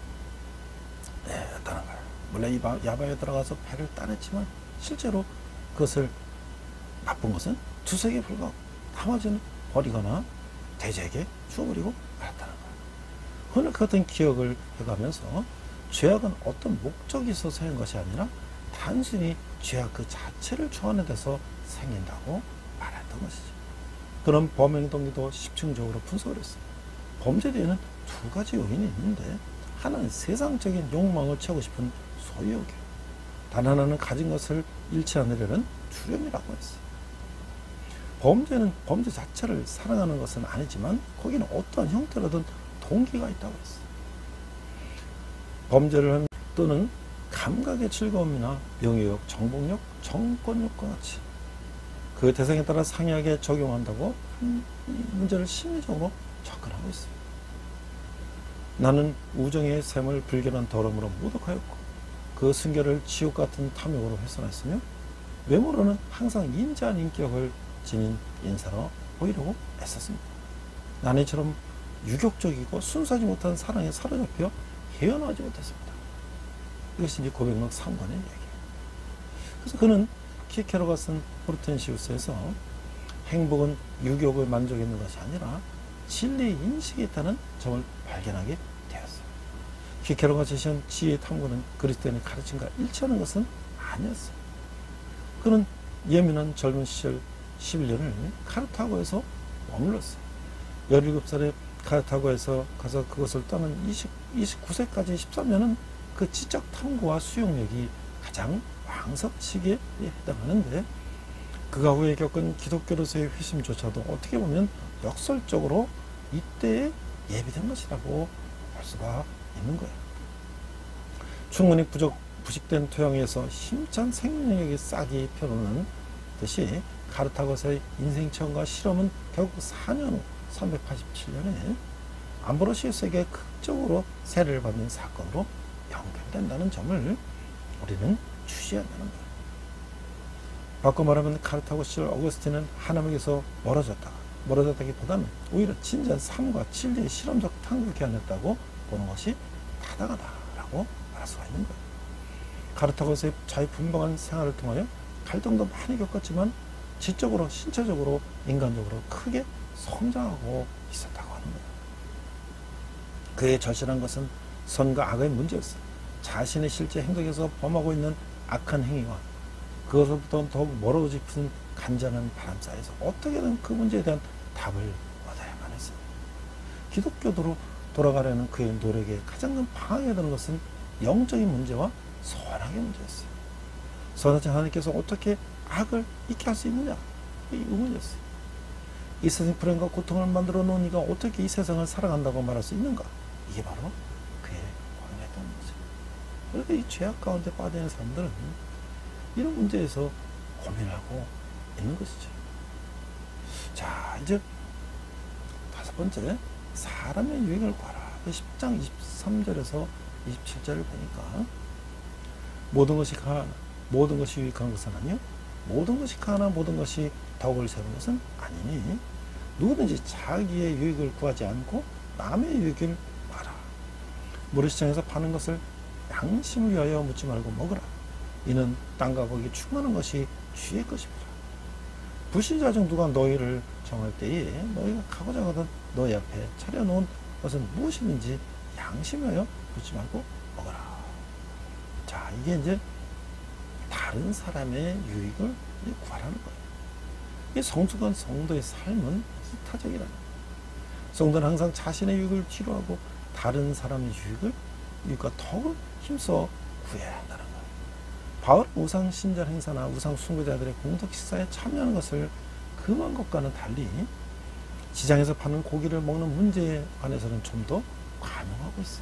Speaker 3: 네, 했다는 거예요. 원래 야바에 들어가서 배를 따냈지만 실제로 그것을 나쁜 것은 두세 개 불과하고 나머지는 버리거나 대제에게 주어버리고 말았다는 거예요. 오늘 그 같은 기억을 해가면서 죄악은 어떤 목적이 있어서 한 것이 아니라 단순히 죄악 그 자체를 좋아하는 데서 생긴다고 말했던 것이죠. 그런 범행 동기도 집중적으로 분석을 했어요. 범죄 뒤에는 두 가지 요인이 있는데 하나는 세상적인 욕망을 채우고 싶은 소유욕이에요. 단 하나는 가진 것을 잃지 않으려는 두려움이라고 했어요. 범죄는 범죄 자체를 사랑하는 것은 아니지만 거기는 어떠한 형태로든 동기가 있다고 했어요. 범죄를 하는 또는 감각의 즐거움이나 명예욕, 정복욕, 정권욕과 같이 그 대상에 따라 상이하게 적용한다고 문제를 심리적으로 접근하고 있어요. 나는 우정의 샘을 불결한 더러움으로 모독하였고 그 순결을 지옥 같은 탐욕으로 훼손했으며 외모로는 항상 인자한 인격을 지닌 인사로 보이려고 애썼습니다. 나는 이처럼 유격적이고 순수하지 못한 사랑에 사로잡혀 헤어나오지 못했습니다. 이것이 이제 고백록 삼 권의 얘기예요. 그래서 그는 키케로가 쓴 호르텐시우스에서 행복은 유격을 만족했는 것이 아니라 진리의 인식이 있다는 점을 발견하게 되었어요. 키케로가 제시한 지혜의 탐구는 그리스도인의 가르침과 일치하는 것은 아니었어요. 그는 예민한 젊은 시절 십일 년을 카르타고에서 머물렀어요. 열일곱 살에 카르타고에서 가서 그것을 떠난 이십구 세까지 십삼 년은 그 지적 탐구와 수용력이 가장 왕성 시기에 해당하는데 그가 후에 겪은 기독교로서의 회심조차도 어떻게 보면 역설적으로 이때에 예비된 것이라고 볼 수가 있는 거예요. 충분히 부족, 부식된 토양에서 힘찬 생명력이 싹이 펴오르는 듯이 카르타고에서의 인생 체험과 실험은 결국 사 년 후 삼백팔십칠 년에 암브로시우스에게 극적으로 세례를 받는 사건으로 연결된다는 점을 우리는 주시해야 되는 거예요. 바꿔 말하면 카르타고 시절 어거스틴은 하나님에게서 멀어졌다가 멀어졌다기보다는 오히려 진지한 삶과 진리의 실험적 탐구를 아니었다고 보는 것이 타당하다라고 말할 수가 있는 거예요. 카르타고에서의 자유분방한 생활을 통하여 갈등도 많이 겪었지만 지적으로, 신체적으로, 인간적으로 크게 성장하고 있었다고 하는 거예요. 그의 절실한 것은 선과 악의 문제였어요. 자신의 실제 행동에서 범하고 있는 악한 행위와 그것으로부터 더욱 멀어지고 싶은 간절한 바람 사이에서 어떻게든 그 문제에 대한 답을 얻어야만 했어요. 기독교도로 돌아가려는 그의 노력에 가장 큰 방해가 되는 것은 영적인 문제와 선악의 문제였어요. 선하신 하나님께서 어떻게 악을 잊게 할 수 있느냐? 이 의문이었어요. 이 세상 불행과 고통을 만들어 놓은 이가 어떻게 이 세상을 살아간다고 말할 수 있는가? 이게 바로 그의 고민했던 거죠. 그러니까 이 죄악 가운데 빠져있는 사람들은 이런 문제에서 고민하고 있는 것이죠. 자, 이제 다섯 번째, 사람의 유익을 구하라. 십 장 이십삼 절에서 이십칠 절을 보니까 모든 것이 가하나 모든 것이 유익한 것은 아니요 모든 것이 가하나 모든 것이 덕을 세우는 것은 아니니 누구든지 자기의 유익을 구하지 않고 남의 유익을 봐라. 모래시장에서 파는 것을 양심을 위하여 묻지 말고 먹으라. 이는 땅과 거기 충만한 것이 주의 것이니라. 불신자 중 누가 너희를 정할 때에 너희가 가고자 하던 너희 앞에 차려놓은 것은 무엇이든지 양심하여 묻지 말고 먹어라. 자, 이게 이제 다른 사람의 유익을 구하라는 거예요. 이 성숙한 성도의 삶은 이타적이라는 거예요. 성도는 항상 자신의 유익을 뒤로하고 다른 사람의 유익을 유익과 덕을 힘써 구해야 한다는 거예요. 바울은 우상 신전 행사나 우상 숭배자들의 공덕 식사에 참여하는 것을 금한 것과는 달리 시장에서 파는 고기를 먹는 문제에 관해서는 좀 더 관용하고 있어요.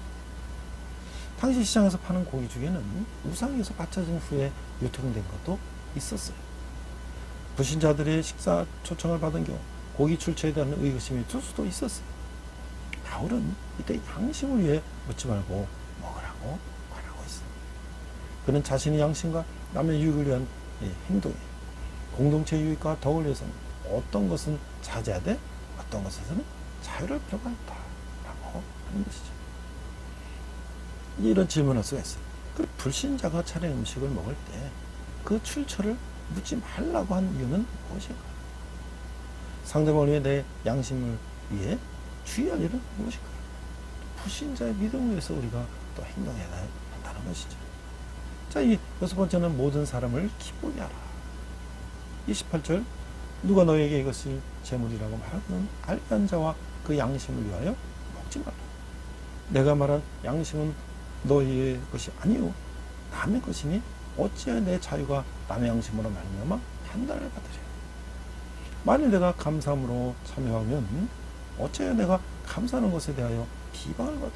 Speaker 3: 당시 시장에서 파는 고기 중에는 우상에서 바쳐진 후에 유통된 것도 있었어요. 불신자들의 식사 초청을 받은 경우 고기 출처에 대한 의구심이 들 수도 있었어요. 바울은 이때 양심을 위해 묻지 말고 먹으라고 권하고 있어요. 그는 자신의 양심과 남의 유익을 위한 행동에 공동체 유익과 덕을 위해서는 어떤 것은 자제하되 어떤 것에서는 자유를 필요가 있다라고 하는 것이죠. 이런 질문을 할 수가 있어요. 그 불신자가 차린 음식을 먹을 때 그 출처를 묻지 말라고 한 이유는 무엇인가? 상대방을 위해 내 양심을 위해 주의할 일은 무엇인가? 불신자의 믿음을 위해서 우리가 또 행동해야 한다는 것이죠. 자, 이 여섯 번째는 모든 사람을 기쁘게 하라. 이십팔 절 누가 너에게 이것이 재물이라고 말하는 알게 자와 그 양심을 위하여 먹지 말라. 내가 말한 양심은 너희의 것이 아니요 남의 것이니 어찌하여 내 자유가 남의 양심으로 말미암아 판단을 받으랴. 만일 내가 감사함으로 참여하면 어찌하여 내가 감사하는 것에 대하여 비방을 받으랴.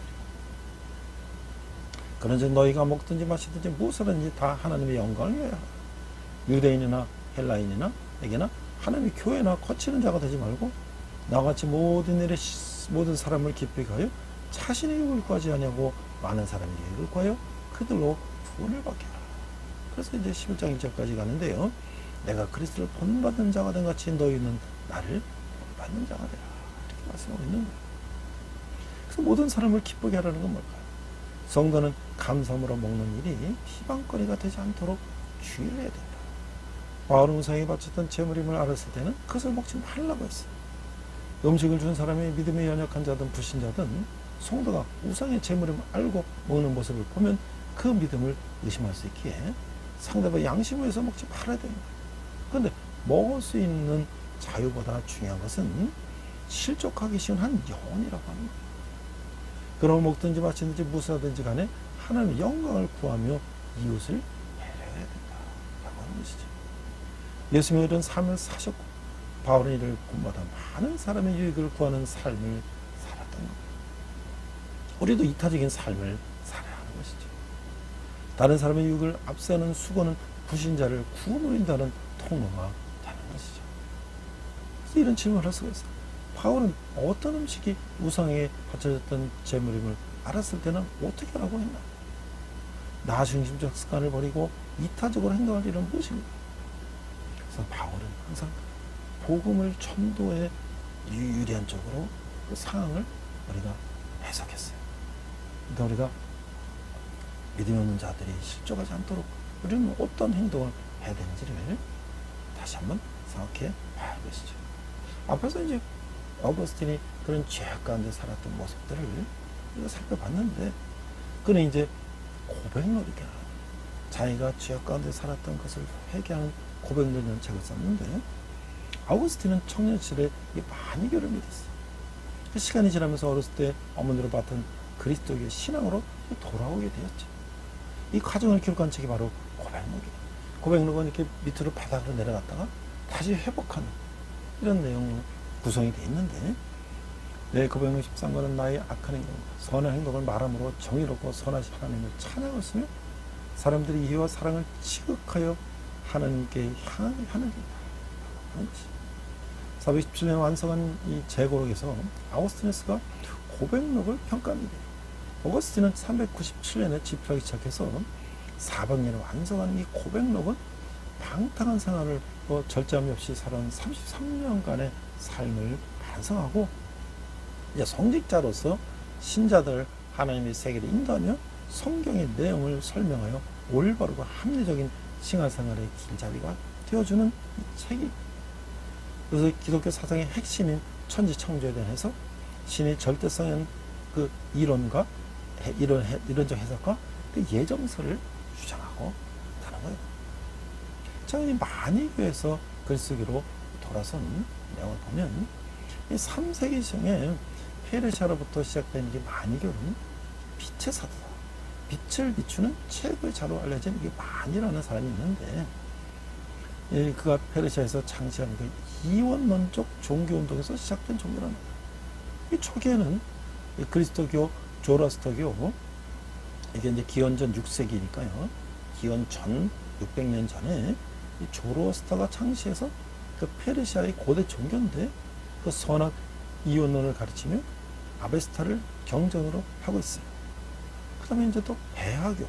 Speaker 3: 그런즉 너희가 먹든지 마시든지 무엇이든지 다 하나님의 영광을 위하여 하라. 유대인이나 헬라인이나 에게나 하나님의 교회나 거치는 자가 되지 말고 나같이 모든 일에 모든 사람을 기쁘게 하여 자신의 유익을 구하지 아니하고 많은 사람의 유익을 구하여 그들로 구원을 받게 하라. 그래서 이제 십일 장 일 절까지 가는데요. 내가 그리스도를 본받는 자가 된 같이 너희는 나를 본받는 자가 되라. 이렇게 말씀하고 있는 거예요. 그래서 모든 사람을 기쁘게 하라는 건 뭘까요? 성도는 감사함으로 먹는 일이 비방거리가 되지 않도록 주의를 해야 된다. 바울은 우상에 바쳤던 제물임을 알았을 때는 그것을 먹지 말라고 했어요. 음식을 준 사람이 믿음에 연약한 자든 불신자든 성도가 우상의 제물임을 알고 먹는 모습을 보면 그 믿음을 의심할 수 있기에 상대방 양심을 위해서 먹지 말아야 됩니다. 그런데 먹을 수 있는 자유보다 중요한 것은 실족하기 쉬운 한 영혼이라고 합니다. 그럼 먹든지 마시든지 무엇하든지 간에 하나님의 영광을 구하며 이웃을 배려해야 된다라고 하는 것이죠. 예수님은 이런 삶을 사셨고 바울은 이를 본받아 많은 사람의 유익을 구하는 삶을 살았던 겁니다. 우리도 이타적인 삶을 살아야 하는 것이죠. 다른 사람의 유익을 앞세우는 수고는 불신자를 구원으로 인도하는 통로가 되는 것이죠. 그래서 이런 질문을 할 수가 있어요. 바울은 어떤 음식이 우상에 바쳐졌던 제물임을 알았을 때는 어떻게 하라고 했나? 나 중심적 습관을 버리고 이타적으로 행동할 일은 무엇입니까? 그래서 바울은 항상 복음을 전도에 유리한 쪽으로 그 상황을 우리가 해석했어요. 그러니까 우리가 믿음이 없는 자들이 실족하지 않도록 우리는 어떤 행동을 해야 되는지를 다시 한번 생각해 봐야 것이죠. 앞에서 이제 어거스틴이 그런 죄악 가운데 살았던 모습들을 우리가 살펴봤는데, 그는 이제 고백노리가 자기가 죄악 가운데 살았던 것을 회개하는 고백노리는 책을 썼는데, 아우구스틴은 청년 시절에 이 만이교를 믿었어요. 그 시간이 지나면서 어렸을 때 어머니로 봤던 그리스도의 신앙으로 돌아오게 되었죠. 이 과정을 기록한 책이 바로 고백록이에요. 고백록은 이렇게 밑으로 바닥으로 내려갔다가 다시 회복하는 이런 내용으로 구성이 되어 있는데, 내 고백록 십삼 권은 나의 악한 행동, 선한 행동을 말함으로 정의롭고 선하신 하나님을 찬양하였으며 사람들이 이와 사랑을 지극하여 하나님께 향하는 것이다. 사백십칠 년 완성한 이 제고록에서 아우구스티누스가 고백록을 평가합니다. 어거스틴은 삼백구십칠 년에 집필하기 시작해서 사백 년에 완성한 이 고백록은 방탕한 생활을 뭐 절제함이 없이 살아온 삼십삼 년간의 삶을 반성하고, 이제 성직자로서 신자들 하나님의 세계를 인도하며 성경의 내용을 설명하여 올바르고 합리적인 신앙생활의 길잡이가 되어주는 이 책이, 그래서 기독교 사상의 핵심인 천지창조에 대한 해석, 신의 절대성의 그 이론과 이론, 이론적 해석과 그 예정설을 주장하고 있다는 거예요. 자, 이 만이교에서 그리스도교로 돌아선 내용을 보면 이 삼 세기경에 페르시아로부터 시작된 이 만이교는 빛의 사도다, 빛을 비추는 최고의 자로 알려진 이 만이라는 사람이 있는데, 예, 그가 페르시아에서 창시한 그 이원론적 종교운동에서 시작된 종교랍니다. 이 초기에는 이 그리스도교, 조라스터교, 이게 이제 기원전 육 세기니까요. 기원 전 육백 년 전에 이 조로아스터가 창시해서 그 페르시아의 고대 종교인데, 그 선악 이원론을 가르치며 아베스타를 경전으로 하고 있어요. 그 다음에 이제 또 배하교,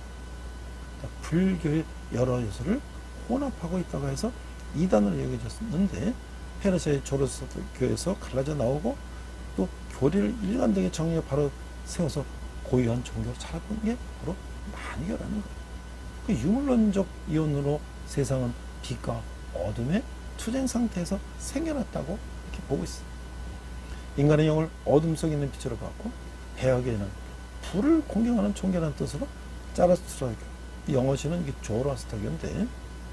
Speaker 3: 불교의 여러 요소를 혼합하고 있다고 해서 이단으로 여겨졌는데, 페르시아의 조로아스터 교에서 갈라져 나오고 또 교리를 일관되게 정리해 바로 세워서 고유한 종교로 자라본 게 바로 만이교라는 거예요. 그 유물론적 이론으로 세상은 빛과 어둠의 투쟁 상태에서 생겨났다고 이렇게 보고 있어요. 인간의 영을 어둠 속에 있는 빛으로 봤고, 배하교에는 불을 공경하는 종교라는 뜻으로 자라스트라교, 영어시는 이게 조로아스터교인데,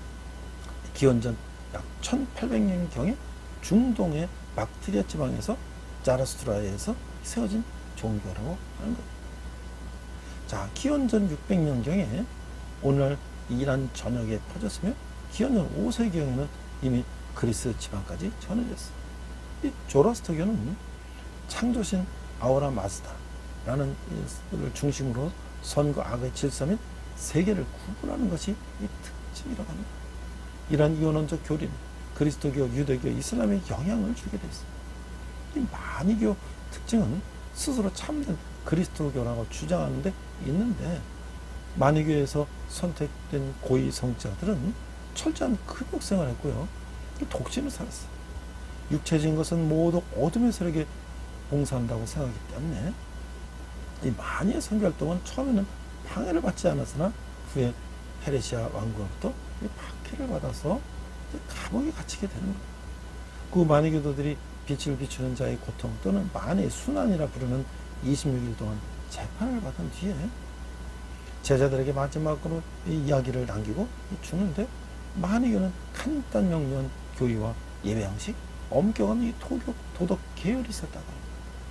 Speaker 3: 기원전 약 천팔백 년경에 중동의 박트리아 지방에서 자라스트라에서 세워진 종교라고 하는 거예요. 자, 기원전 육백 년경에 오늘 이란 전역에 퍼졌으며, 기원전 오 세기경에는 이미 그리스 지방까지 전해졌어요. 이 조라스터교는 창조신 아우라 마즈다라는 를 중심으로 선과 악의 질서 및 세계를 구분하는 것이 이 특징이라고 합니다. 이러한 이원론적 교리는 그리스도교, 유대교, 이슬람에 영향을 주게 됐어요. 이 만이교 특징은 스스로 참된 그리스도교라고 주장하는 데 있는데, 만이교에서 선택된 고위 성직자들은 철저한 금욕생활을 했고요, 독신을 살았어요. 육체적인 것은 모두 어둠의 세력에 봉사한다고 생각하기 때문에 이 만이의 선교활동은 처음에는 방해를 받지 않았으나 후에 페르시아 왕국으로부터 박해를 받아서 감옥에 갇히게 되는 거예요. 그 만이교도들이 빛을 비추는 자의 고통 또는 만의 순환이라 부르는 이십육 일 동안 재판을 받은 뒤에 제자들에게 마지막으로 이 이야기를 남기고 죽는데, 만이교는 간단 명료한 교의와 예배 형식, 엄격한 이 도교, 도덕 계열이 있었다고 합니다.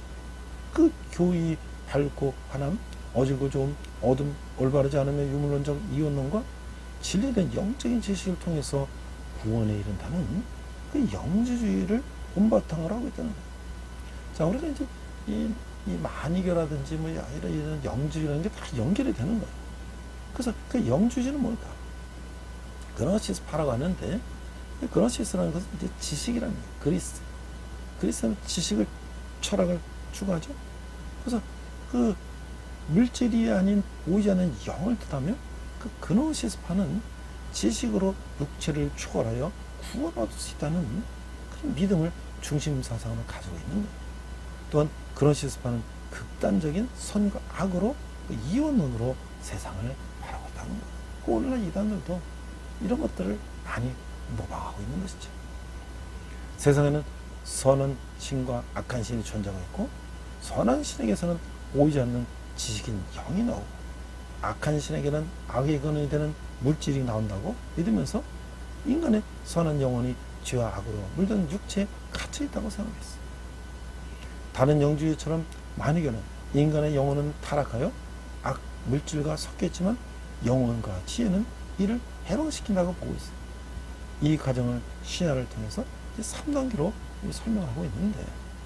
Speaker 3: 그 교의 밝고 환함, 어질고 좋음, 어둠, 올바르지 않으면 유물론적 이원론과 진리된 영적인 지식을 통해서 구원에 이른다는 그 영지주의를 본바탕으로 하고 있다는 거예요. 자, 우리가 이제 이, 이 만이교라든지 뭐 이런, 이런 영지주의라는 게 다 연결이 되는 거예요. 그래서 그 영주주의는 뭘까? 그노시스파라고 하는데, 그노시스라는 것은 이제 지식이라는 거예요. 그리스. 그리스는 지식을, 철학을 추구하죠. 그래서 그 물질이 아닌 보이지 않는 영을 뜻하며 그 그노시스파는 지식으로 육체를 초월하여 구원 얻을 수 있다는 그런 믿음을 중심 사상으로 가지고 있는 거예요. 또한 그노시스파는 극단적인 선과 악으로 그 이원론으로 세상을 바라고 있다는 거예요. 그 오늘날 이단들도 이런 것들을 많이 모방하고 있는 것이죠. 세상에는 선한 신과 악한 신이 존재하고 있고, 선한 신에게서는 보이지 않는 지식인 영이 나오고, 악한 신에게는 악의 근원이 되는 물질이 나온다고 믿으면서 인간의 선한 영혼이 죄와 악으로 물든 육체에 갇혀 있다고 생각했어요. 다른 영주의처럼 마니교는 인간의 영혼은 타락하여 악 물질과 섞여 있지만 영혼과 지혜는 이를 해방시킨다고 보고 있어요. 이 과정을 신화를 통해서 삼 단계로 설명하고 있는데,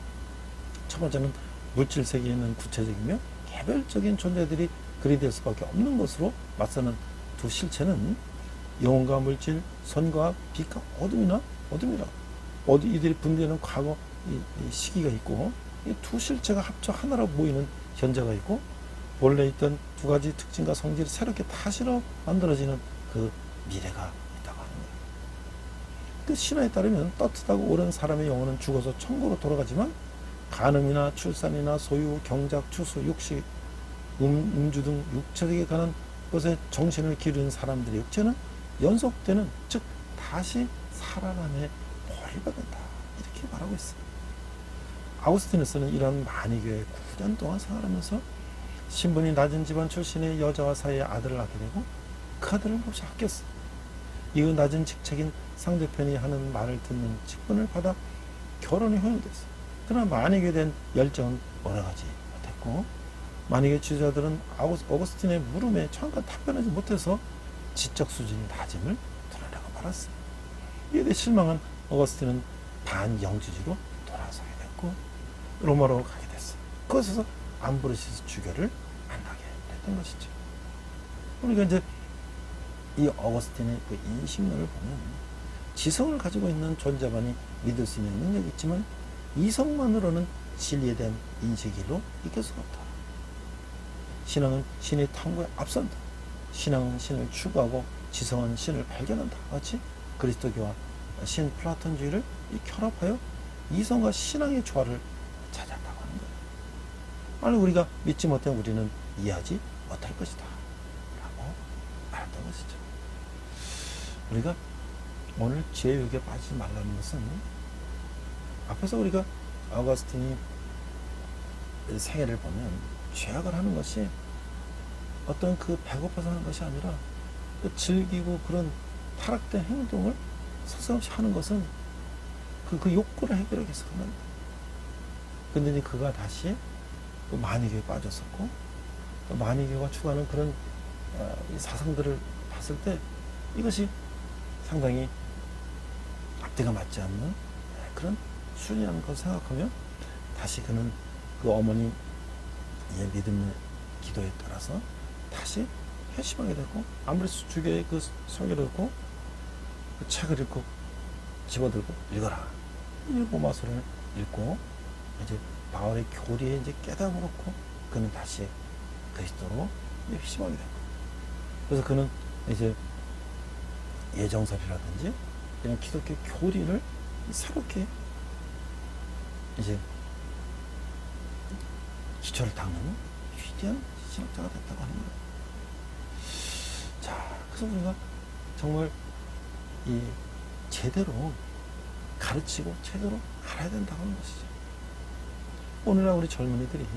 Speaker 3: 첫 번째는 물질 세계에 있는 구체적이며 개별적인 존재들이 그리 될 수밖에 없는 것으로 맞서는 두 실체는 영혼과 물질, 선과 빛과 어둠이나 어둠이라 어디 이들이 분리되는 과거 이, 이 시기가 있고, 이 두 실체가 합쳐 하나로 모이는 현재가 있고, 원래 있던 두 가지 특징과 성질이 새롭게 다시로 만들어지는 그 미래가 있다고 하는 거예요. 그 신화에 따르면 떳떳하고 옳은 사람의 영혼은 죽어서 천국으로 돌아가지만, 간음이나 출산이나 소유, 경작, 추수, 육식, 음, 음주 등 육체적에 관한 것에 정신을 기르는 사람들의 육체는 연속되는, 즉 다시 살아남에 벌받는다, 이렇게 말하고 있어요. 아우구스티누스는 이런 마니교에 구 년 동안 생활하면서 신분이 낮은 집안 출신의 여자와 사이에 아들을 낳게 되고, 그 아들을 몹시 아꼈어요. 이후 낮은 직책인 상대편이 하는 말을 듣는 직분을 받아 결혼이 허용됐어요. 그러나 마니교에 대한 열정은 오래가지 못했고, 마니교 지도자들은 어거스틴의 물음에 잠깐 답변하지 못해서 지적 수준이 낮음을 드러내고 말았어요. 이에 대해 실망한 어거스틴은 반영지주로 돌아서게 됐고 로마로 가게 됐어요. 그곳에서 암브로시스 주교를 만나게 됐던 것이죠. 우리가 이제 이 어거스틴의 그 인식론을 보면, 지성을 가지고 있는 존재만이 믿을 수 있는 능력이 있지만 이성만으로는 진리에 대한 인식으로 이길 수가 없다. 신앙은 신의 탐구에 앞선다. 신앙은 신을 추구하고 지성은 신을 발견한다. 마치 그리스도교와 신 플라톤주의를 결합하여 이성과 신앙의 조화를 찾았다고 하는 거예요. 아니, 우리가 믿지 못하면 우리는 이해하지 못할 것이다 라고 말했던 것이죠. 우리가 오늘 죄욕에 빠지지 말라는 것은, 앞에서 우리가 어거스틴이 생애를 보면 죄악을 하는 것이 어떤 그 배고파서 하는 것이 아니라 그 즐기고 그런 타락된 행동을 서슴없이 하는 것은 그, 그 욕구를 해결하기 위해서 하는 거예요. 근데 이제 그가 다시 또 마니교에 빠졌었고, 또 마니교가 추구하는 그런 어, 이 사상들을 봤을 때 이것이 상당히 앞뒤가 맞지 않는 그런 수준이라는 것을 생각하며, 다시 그는 그 어머니의 믿음의 기도에 따라서 다시 회심하게 되고, 암브로시스 주교의 그 설교를 듣고 그 책을 읽고 집어들고 읽어라, 이 로마서를 읽고 이제 바울의 교리에 이제 깨달음으로고 그는 다시 그리스도로 회심하게 되고, 그래서 그는 이제 예정설이라든지 이런 기독교 교리를 새롭게 이제 기초를 닦는 위대한 신학자가 됐다고 하는 거예요. 자, 그래서 우리가 정말 이 제대로 가르치고 제대로 알아야 된다고 하는 것이죠. 오늘날 우리 젊은이들이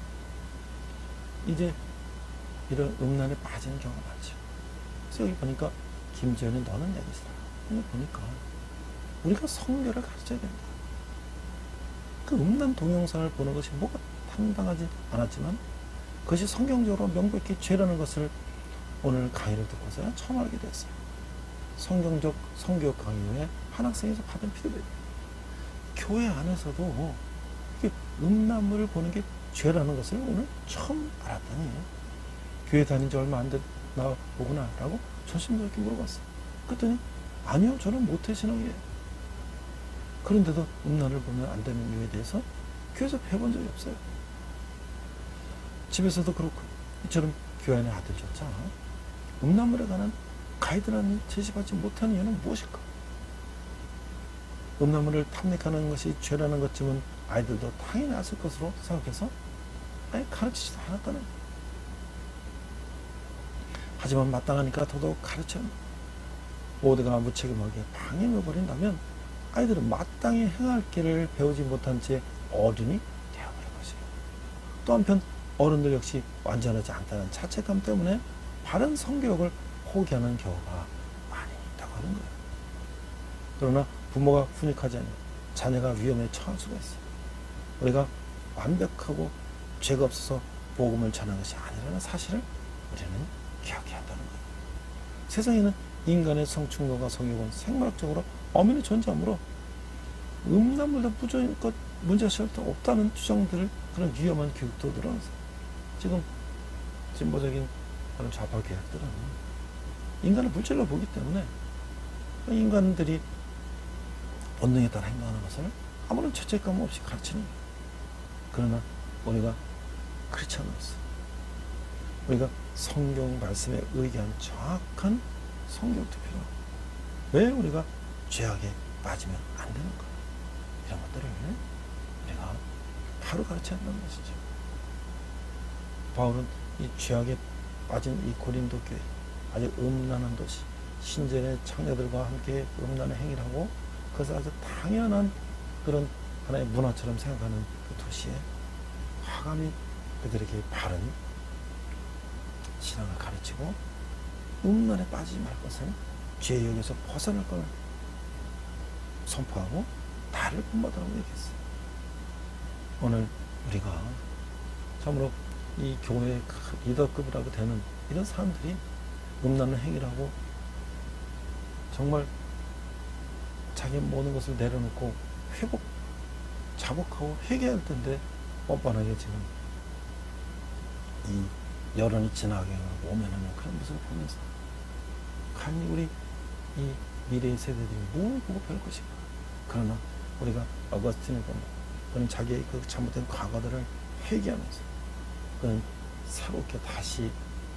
Speaker 3: 이제 이런 음란에 빠지는 경우가 많죠. 그래서 여기 보니까 김지현이 너는 얘기시다. 여기 보니까 우리가 성결을 가르쳐야 된다. 그 음란 동영상을 보는 것이 뭐가 당당하지 않았지만 그것이 성경적으로 명백히 죄라는 것을 오늘 강의를 듣고서야 처음 알게 됐어요. 성경적 성교육 강의 후에 한 학생에서 받은 피드백. 교회 안에서도 음란물을 보는 게 죄라는 것을 오늘 처음 알았더니, 교회 다닌 지 얼마 안 됐나 보구나 라고 조심스럽게 물어봤어요. 그랬더니 아니요, 저는 모태신앙이에요. 그런데도 음란을 보면 안 되는 이유에 대해서 교회에서 배워본 적이 없어요. 집에서도 그렇고, 이처럼 교회 안의 아들조차 음란물에 관한 가이드라인을 제시받지 못하는 이유는 무엇일까? 음란물을 탐닉하는 것이 죄라는 것쯤은 아이들도 당연히 아실 것으로 생각해서 아예 가르치지도 않았다는 거예요. 하지만 마땅하니까 더더욱 가르쳐 모두가 무책임하게 방임해버린다면 아이들은 마땅히 행할 길을 배우지 못한 채 어른이 되어버린 것이에요. 또 한편 어른들 역시 완전하지 않다는 자책감 때문에 바른 성교육을 포기하는 경우가 많이 있다고 하는 거예요. 그러나 부모가 훈육하지 않으면 자녀가 위험에 처할 수가 있어요. 우리가 완벽하고 죄가 없어서 복음을 전하는 것이 아니라는 사실을 우리는 기억해야 한다는 거예요. 세상에는 인간의 성충동과 성욕은 생물학적으로 엄연히 존재하므로 음란물도 무조건 문제가 절대 없다는 주장들을 그런 위험한 교육도 늘어났어요. 지금 진보적인 그런 좌파 교육들은 인간을 물질로 보기 때문에 인간들이 본능에 따라 행동하는 것을 아무런 죄책감 없이 가르치는 거예요. 그러나 우리가 그렇지 않았어요. 우리가 성경 말씀에 의기한 정확한 성경도 필요하고 왜 우리가 죄악에 빠지면 안 되는가 이런 것들을 우리가 바로 가르쳐야 한다는 것이죠. 바울은 이 죄악에 빠진 이 고린도 교회 아주 음란한 도시 신전의 창녀들과 함께 음란의 행위를 하고 그것을 아주 당연한 그런 하나의 문화처럼 생각하는 그 도시에 화감히 그들에게 바른 신앙을 가르치고 음란에 빠지지 말 것을 죄의 영에서 벗어날 것을 선포하고 나를 본받으라고 얘기했어요. 오늘 우리가 참으로 이 교회의 리더급이라고 되는 이런 사람들이 음란을 행위라고 정말 자기 모든 것을 내려놓고 회복, 자복하고 회개할 텐데 뻔뻔하게 지금 이 여론이 지나가게 오면하는 그런 모습을 보면서 감히 우리 이 미래의 세대들이 뭘 보고 배울 것인가. 그러나 우리가 어거스틴을 보면 그는 자기의 그 잘못된 과거들을 회개하면서 그는 새롭게 다시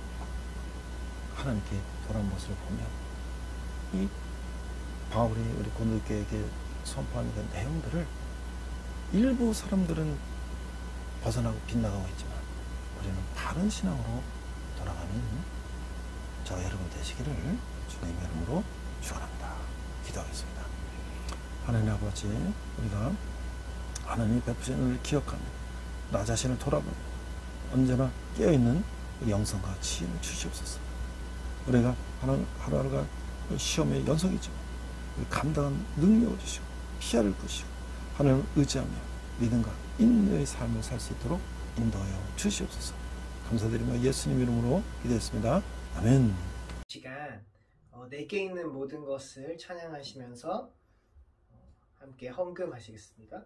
Speaker 3: 하나님께 돌아온 모습을 보면 이 바울이 우리 고린도교회에게 선포하는 그 내용들을 일부 사람들은 벗어나고 빗나가고 있지만 우리는 바른 신앙으로 돌아가는 저 여러분 되시기를 주님의 이름으로 축원합니다. 기도하겠습니다. 하나님 아버지, 우리가 하나님이 베푸신 은혜를 기억하며 나 자신을 돌아보며 언제나 깨어있는 영성과 지혜를 주시옵소서. 우리가 하루하루가 시험의 연속이지만 감당한 능력을 주시고 피아를 부시고 하나님을 의지하며 믿음과 인내의 삶을 살 수 있도록 인도하여 주시옵소서. 감사드리며 예수님 이름으로 기도했습니다. 아멘.
Speaker 1: 시간 어, 내게 있는 모든 것을 찬양하시면서 어, 함께 헌금하시겠습니다.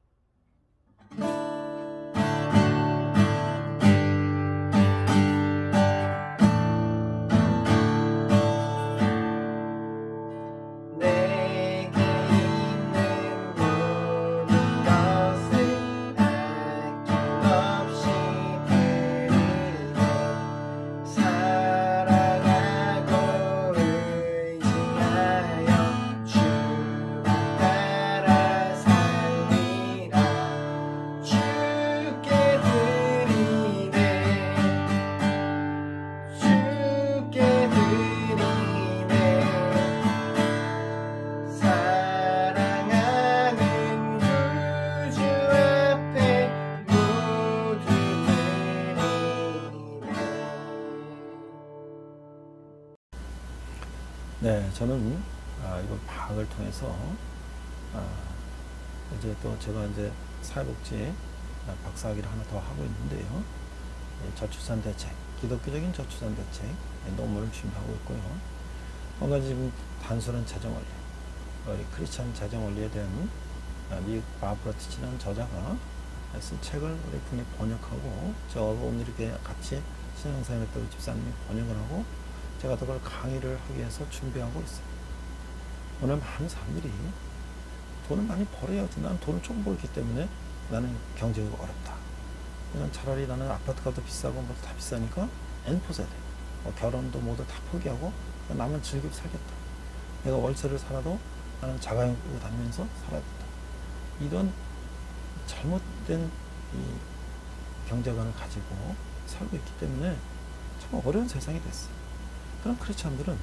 Speaker 3: 네, 저는 아, 이번 방학을 통해서 아, 이제 또 제가 이제 사회복지 박사학위를 하나 더 하고 있는데요. 저출산 대책, 기독교적인 저출산 대책 논문을 준비하고 있고요. 한 가지 지금 단순한 재정 원리, 우리 크리스찬 재정 원리에 대한 미국 바브라티치라는 저자가 쓴 책을 우리 분이 번역하고 저 오늘 이렇게 같이 신앙사역했던 우리 집사님이 번역을 하고 제가 그걸 강의를 하기 위해서 준비하고 있어요. 오늘 많은 사람들이 돈을 많이 벌어야지. 나는 돈을 조금 벌기 때문에 나는 경제가 어렵다. 난 차라리 나는 아파트가 더 비싸고 뭐 다 비싸니까 엔 포 사야 돼. 뭐 결혼도 모두 다 포기하고 나만 즐겁게 살겠다. 내가 월세를 살아도 나는 자가용 끌고 다니면서 살아야 된다. 이런 잘못된 이 경제관을 가지고 살고 있기 때문에 참 어려운 세상이 됐어. 그런 크리스찬들은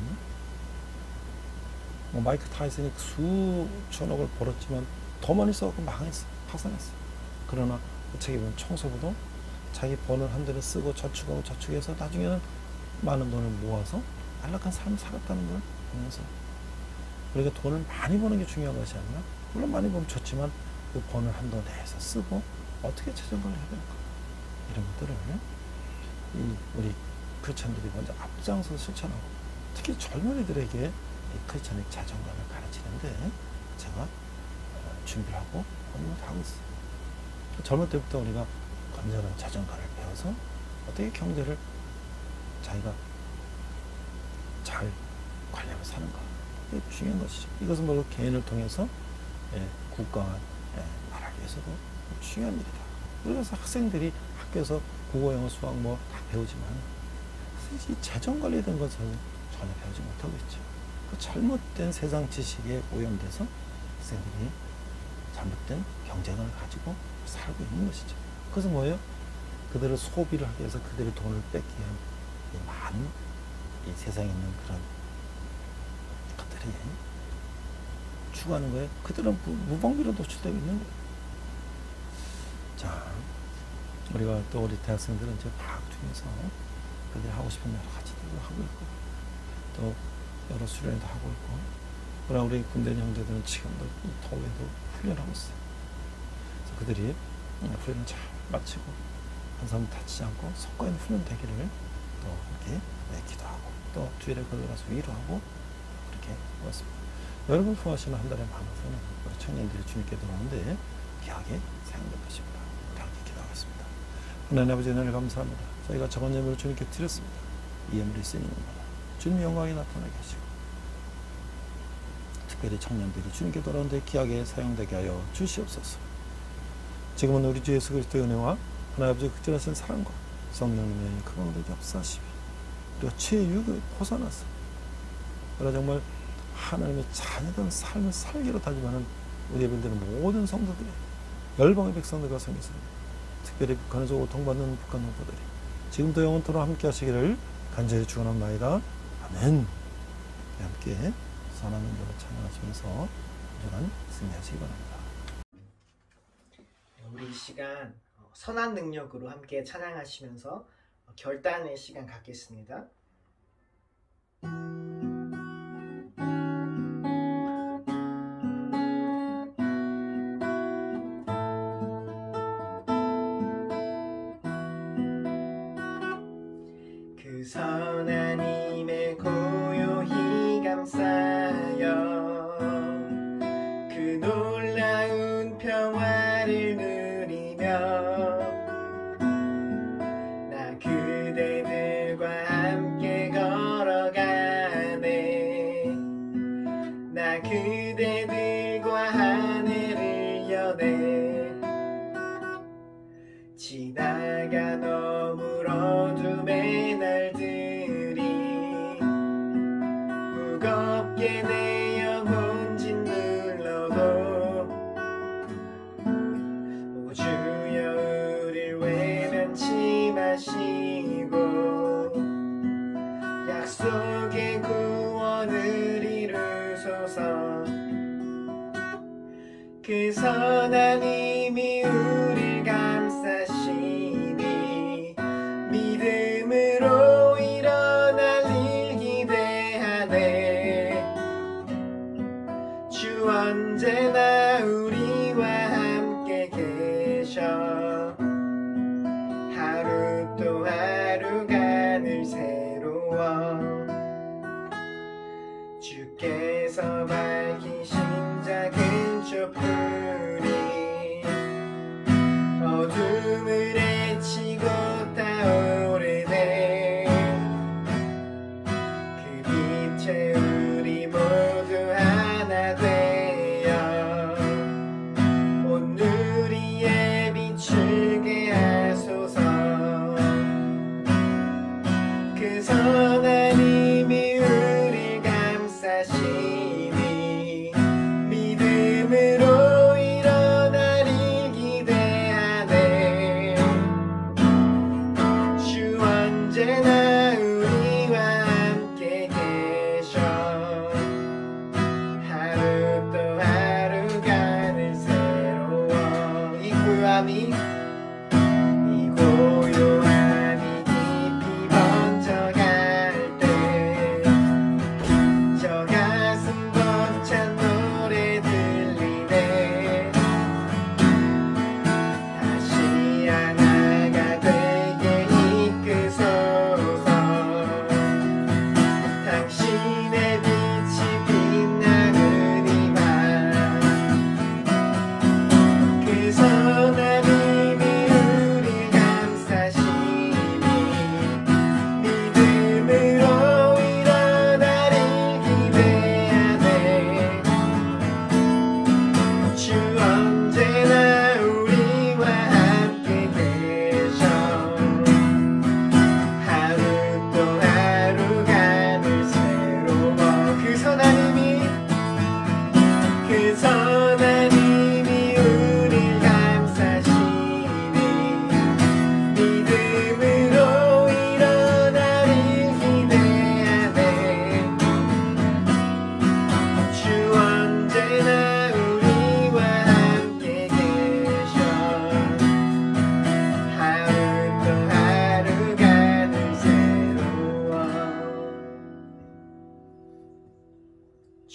Speaker 3: 뭐 마이크 타이슨이 수천억을 벌었지만 더 많이 써갖고 망했어. 파산했어. 그러나 어떻게 보면 청소부도 자기 버는 한 대를 쓰고 저축하고 저축해서 나중에는 많은 돈을 모아서 안락한 삶을 살았다는 걸 보면서 우리가 돈을 많이 버는 게 중요한 것이 아니라 물론 많이 벌면 좋지만 그 버는 한도 내에서 쓰고 어떻게 재정관리 해야 될까 이런 것들을 이 우리 크리스찬들이 먼저 앞장서 실천하고 특히 젊은이들에게 이 크리스찬의 재정관을 가르치는데 제가 준비를 하고 공부를 하고 있어요. 젊을 때부터 우리가 건전한 재정관을 배워서 어떻게 경제를 자기가 잘 관리하며 사는가 이게 중요한 것이죠. 이것은 바로 개인을 통해서 예, 국가와 예, 나라를 위해서도 중요한 일이다. 그래서 학생들이 학교에서 국어, 영어, 수학 뭐 다 배우지만 이 재정관리에 대한 것은 전혀 배우지 못하고 있죠. 그 잘못된 세상 지식에 오염돼서 학생들이 잘못된 경제관을 가지고 살고 있는 것이죠. 그것은 뭐예요? 그들을 소비를 하기 위해서 그들의 돈을 뺏기 위한 이 많은 이 세상에 있는 그런 것들이 추구하는 거예요. 그들은 무방비로 노출되고 있는 거예요. 자, 우리가 또 우리 대학생들은 이제 방학 중에서 그들이 하고 싶은 여러 가지들을 하고 있고 또 여러 수련회도 하고 있고 그러나 우리 군대 형제들은 지금도 이 더위에도 훈련하고 있어요. 그래서 그들이 훈련을 잘 마치고 한 사람 다치지 않고 성과인 훈련 되기를 또 이렇게 기도하고 또 주일에 거기 가서 위로하고 그렇게 보았습니다. 여러분 포함하시는 한 달에 많아서는 우리 청년들이 주님께 돌아오는데 귀하게 사용될 것입니다. 함께 기도하겠습니다. 하나님 아버지 은혜를 감사합니다. 저희가 적은 예물을 주님께 드렸습니다. 이 예물이 쓰이는 것마다 주님 영광이 나타나게 하시고 특별히 청년들이 주님께 돌아오는데 귀하게 사용되게 하여 주시옵소서. 지금은 우리 주 예수 그리스도의 은혜와 하나님 아버지 극진하신 사랑과 성령님의 그분들에게 역사하시며 우리가 죄의 유혹에 벗어나서 그러나 정말 하나님의 자녀된 삶을 살기로 다짐하는 우리 예배드리는 모든 성도들이 열방의 백성들과 성교사님 특별히 북한에서 고통받는 북한 동포들이 지금도 영원토록 함께 하시기를 간절히 축원합니다. 아멘. 함께 선한 은혜로 찬양하시면서 온전한 승리하시기 바랍니다.
Speaker 1: 우리 이 시간 선한 능력으로 함께 찬양하시면서 결단의 시간 갖겠습니다. 그 선한 힘에 고요히 감싸여 그 놀라운 평화를 누리며 나 그대들과 함께 걸어가네. 나 그대들과 하늘을 여네. 지나가 너무 어둠의 날들이 무겁게 내 영혼 짓눌러도 오 주여 우릴 외면치 마시고 약속의 구원을 이루소서. 그 선한 힘이 우릴 감싸시니 믿음으로 일어날 일 기대하네. 주 언제나 우리와 함께 계셔. 하루 또 하루가 늘 새로워. 주께서 밝히신 작은 촛불이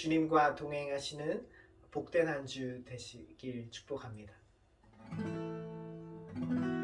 Speaker 1: 주님과 동행하시는 복된 한 주 되시길 축복합니다.